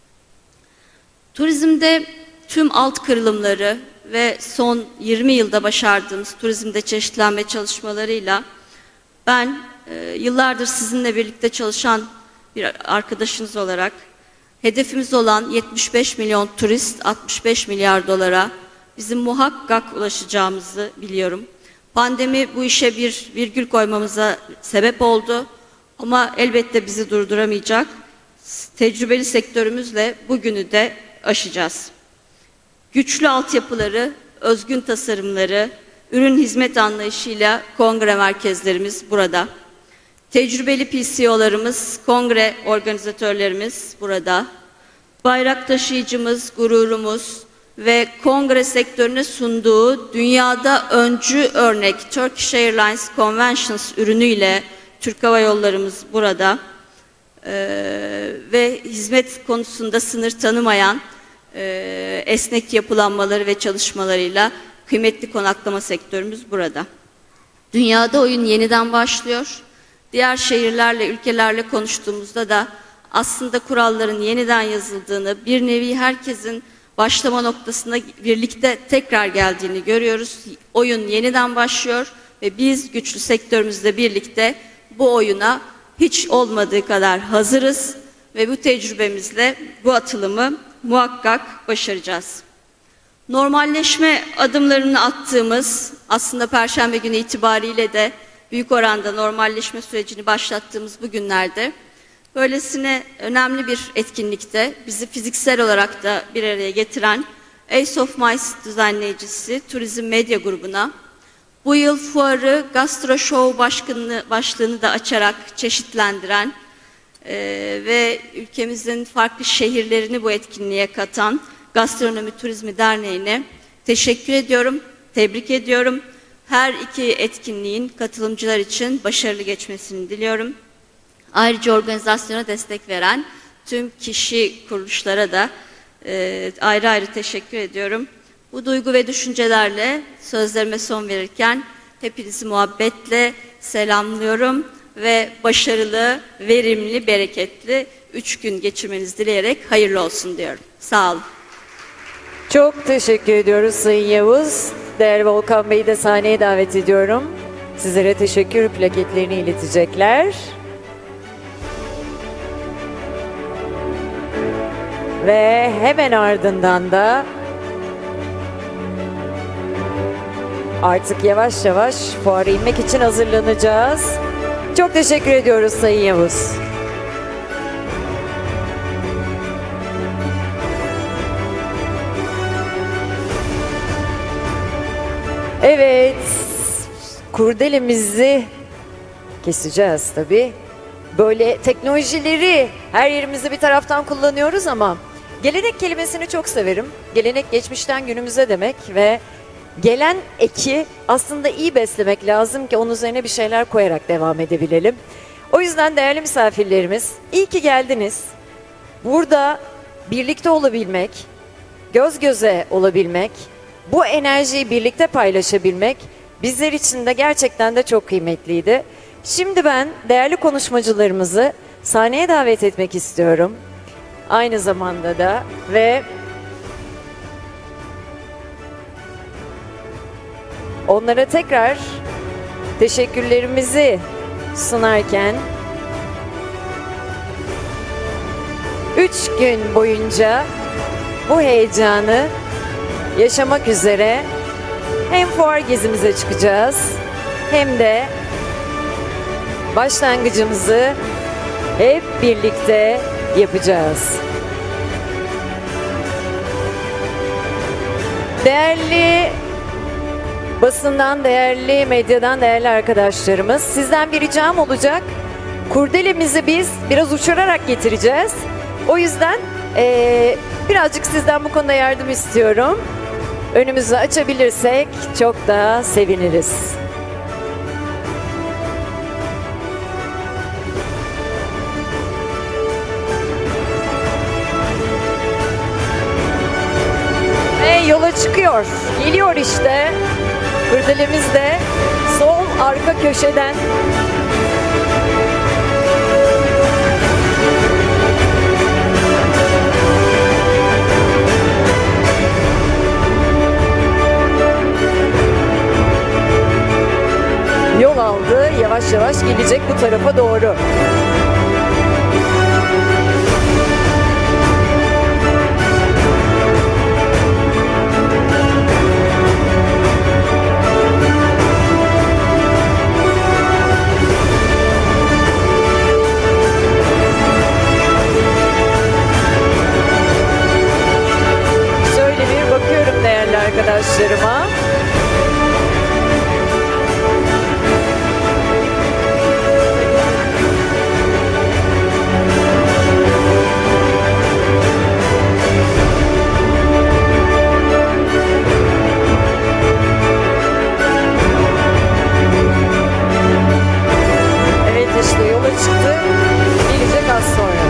Turizmde tüm alt kırılımları ve son yirmi yılda başardığımız turizmde çeşitlenme çalışmalarıyla ben e, yıllardır sizinle birlikte çalışan bir arkadaşınız olarak hedefimiz olan yetmiş beş milyon turist, altmış beş milyar dolara bizim muhakkak ulaşacağımızı biliyorum. Pandemi bu işe bir virgül koymamıza sebep oldu ama elbette bizi durduramayacak. Tecrübeli sektörümüzle bugünü de aşacağız. Güçlü altyapıları, özgün tasarımları, ürün hizmet anlayışıyla kongre merkezlerimiz burada. Tecrübeli P C O'larımız, kongre organizatörlerimiz burada. Bayrak taşıyıcımız, gururumuz ve kongre sektörüne sunduğu dünyada öncü örnek Turkish Airlines Conventions ürünüyle Türk Hava Yollarımız burada. Ee, ve hizmet konusunda sınır tanımayan e, esnek yapılanmaları ve çalışmalarıyla kıymetli konaklama sektörümüz burada. Dünyada oyun yeniden başlıyor. Diğer şehirlerle, ülkelerle konuştuğumuzda da aslında kuralların yeniden yazıldığını, bir nevi herkesin başlama noktasına birlikte tekrar geldiğini görüyoruz. Oyun yeniden başlıyor ve biz güçlü sektörümüzle birlikte bu oyuna hiç olmadığı kadar hazırız ve bu tecrübemizle bu atılımı muhakkak başaracağız. Normalleşme adımlarını attığımız, aslında Perşembe günü itibariyle de büyük oranda normalleşme sürecini başlattığımız bu günlerde böylesine önemli bir etkinlikte bizi fiziksel olarak da bir araya getiren Ace of Mice düzenleyicisi Turizm Medya Grubu'na bu yıl fuarı Gastro Show başkanlığı, başlığını da açarak çeşitlendiren e, ve ülkemizin farklı şehirlerini bu etkinliğe katan Gastronomi Turizmi Derneği'ne teşekkür ediyorum, tebrik ediyorum. Her iki etkinliğin katılımcılar için başarılı geçmesini diliyorum. Ayrıca organizasyona destek veren tüm kişi, kuruluşlara da e, ayrı ayrı teşekkür ediyorum. Bu duygu ve düşüncelerle sözlerime son verirken hepinizi muhabbetle selamlıyorum ve başarılı, verimli, bereketli üç gün geçirmenizi dileyerek hayırlı olsun diyorum. Sağ olun. Çok teşekkür ediyoruz Sayın Yavuz. Değerli Volkan Bey'i de sahneye davet ediyorum. Sizlere teşekkür plaketlerini iletecekler. Ve hemen ardından da artık yavaş yavaş fuara inmek için hazırlanacağız. Çok teşekkür ediyoruz Sayın Yavuz. Evet, kurdelemizi keseceğiz tabii. Böyle teknolojileri her yerimizde bir taraftan kullanıyoruz ama gelenek kelimesini çok severim. Gelenek geçmişten günümüze demek ve gelen eki aslında iyi beslemek lazım ki onun üzerine bir şeyler koyarak devam edebilelim. O yüzden değerli misafirlerimiz, iyi ki geldiniz. Burada birlikte olabilmek, göz göze olabilmek, bu enerjiyi birlikte paylaşabilmek bizler için de gerçekten de çok kıymetliydi. Şimdi ben değerli konuşmacılarımızı sahneye davet etmek istiyorum. Aynı zamanda da ve onlara tekrar teşekkürlerimizi sunarken üç gün boyunca bu heyecanı yaşamak üzere hem fuar gezimize çıkacağız hem de başlangıcımızı hep birlikte yapacağız. Değerli basından, değerli medyadan, değerli arkadaşlarımız, sizden bir ricam olacak. Kurdelemizi biz biraz uçurarak getireceğiz. O yüzden ee, birazcık sizden bu konuda yardım istiyorum. Önümüzü açabilirsek çok daha seviniriz. Ve yola çıkıyor. Geliyor işte. Kurdelemiz de sol arka köşeden. Yol aldı, yavaş yavaş gelecek bu tarafa doğru. Şöyle bir bakıyorum değerli arkadaşlarıma. İşte yola çıktı, gelecek az sonra.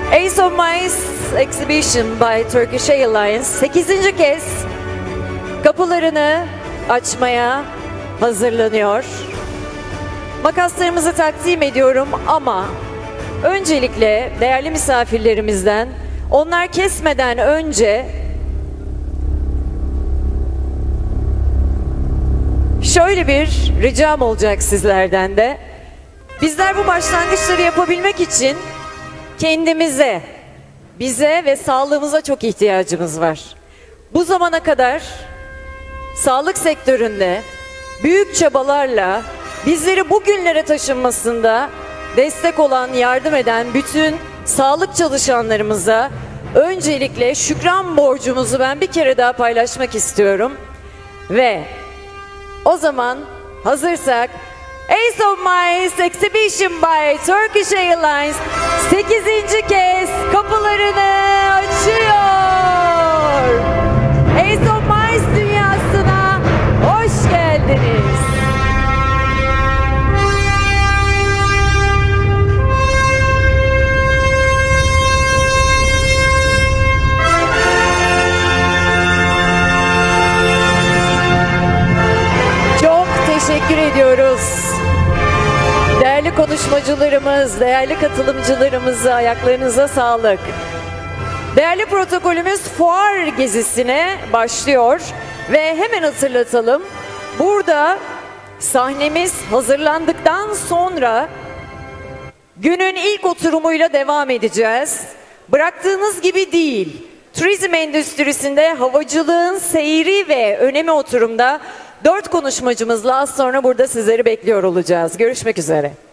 Ace of Mice Exhibition by Turkish Airlines sekizinci kez kapılarını açmaya hazırlanıyor. Makaslarımızı takdim ediyorum ama öncelikle değerli misafirlerimizden onlar kesmeden önce şöyle bir ricam olacak sizlerden de. Bizler bu başlangıçları yapabilmek için kendimize, bize ve sağlığımıza çok ihtiyacımız var. Bu zamana kadar sağlık sektöründe büyük çabalarla bizleri bugünlere taşınmasında destek olan, yardım eden bütün sağlık çalışanlarımıza öncelikle şükran borcumuzu ben bir kere daha paylaşmak istiyorum. Ve o zaman hazırsak Ace of Mice Exhibition by Turkish Airlines sekizinci kez kapılarını açıyor. Ace of Mice dünyasına hoş geldiniz. Çok teşekkür ediyoruz. Değerli konuşmacılarımız, değerli katılımcılarımıza ayaklarınıza sağlık. Değerli protokolümüz fuar gezisine başlıyor ve hemen hatırlatalım. Burada sahnemiz hazırlandıktan sonra günün ilk oturumuyla devam edeceğiz. Bıraktığınız gibi değil. Turizm endüstrisinde havacılığın seyri ve önemi oturumda dört konuşmacımızla az sonra burada sizleri bekliyor olacağız. Görüşmek üzere.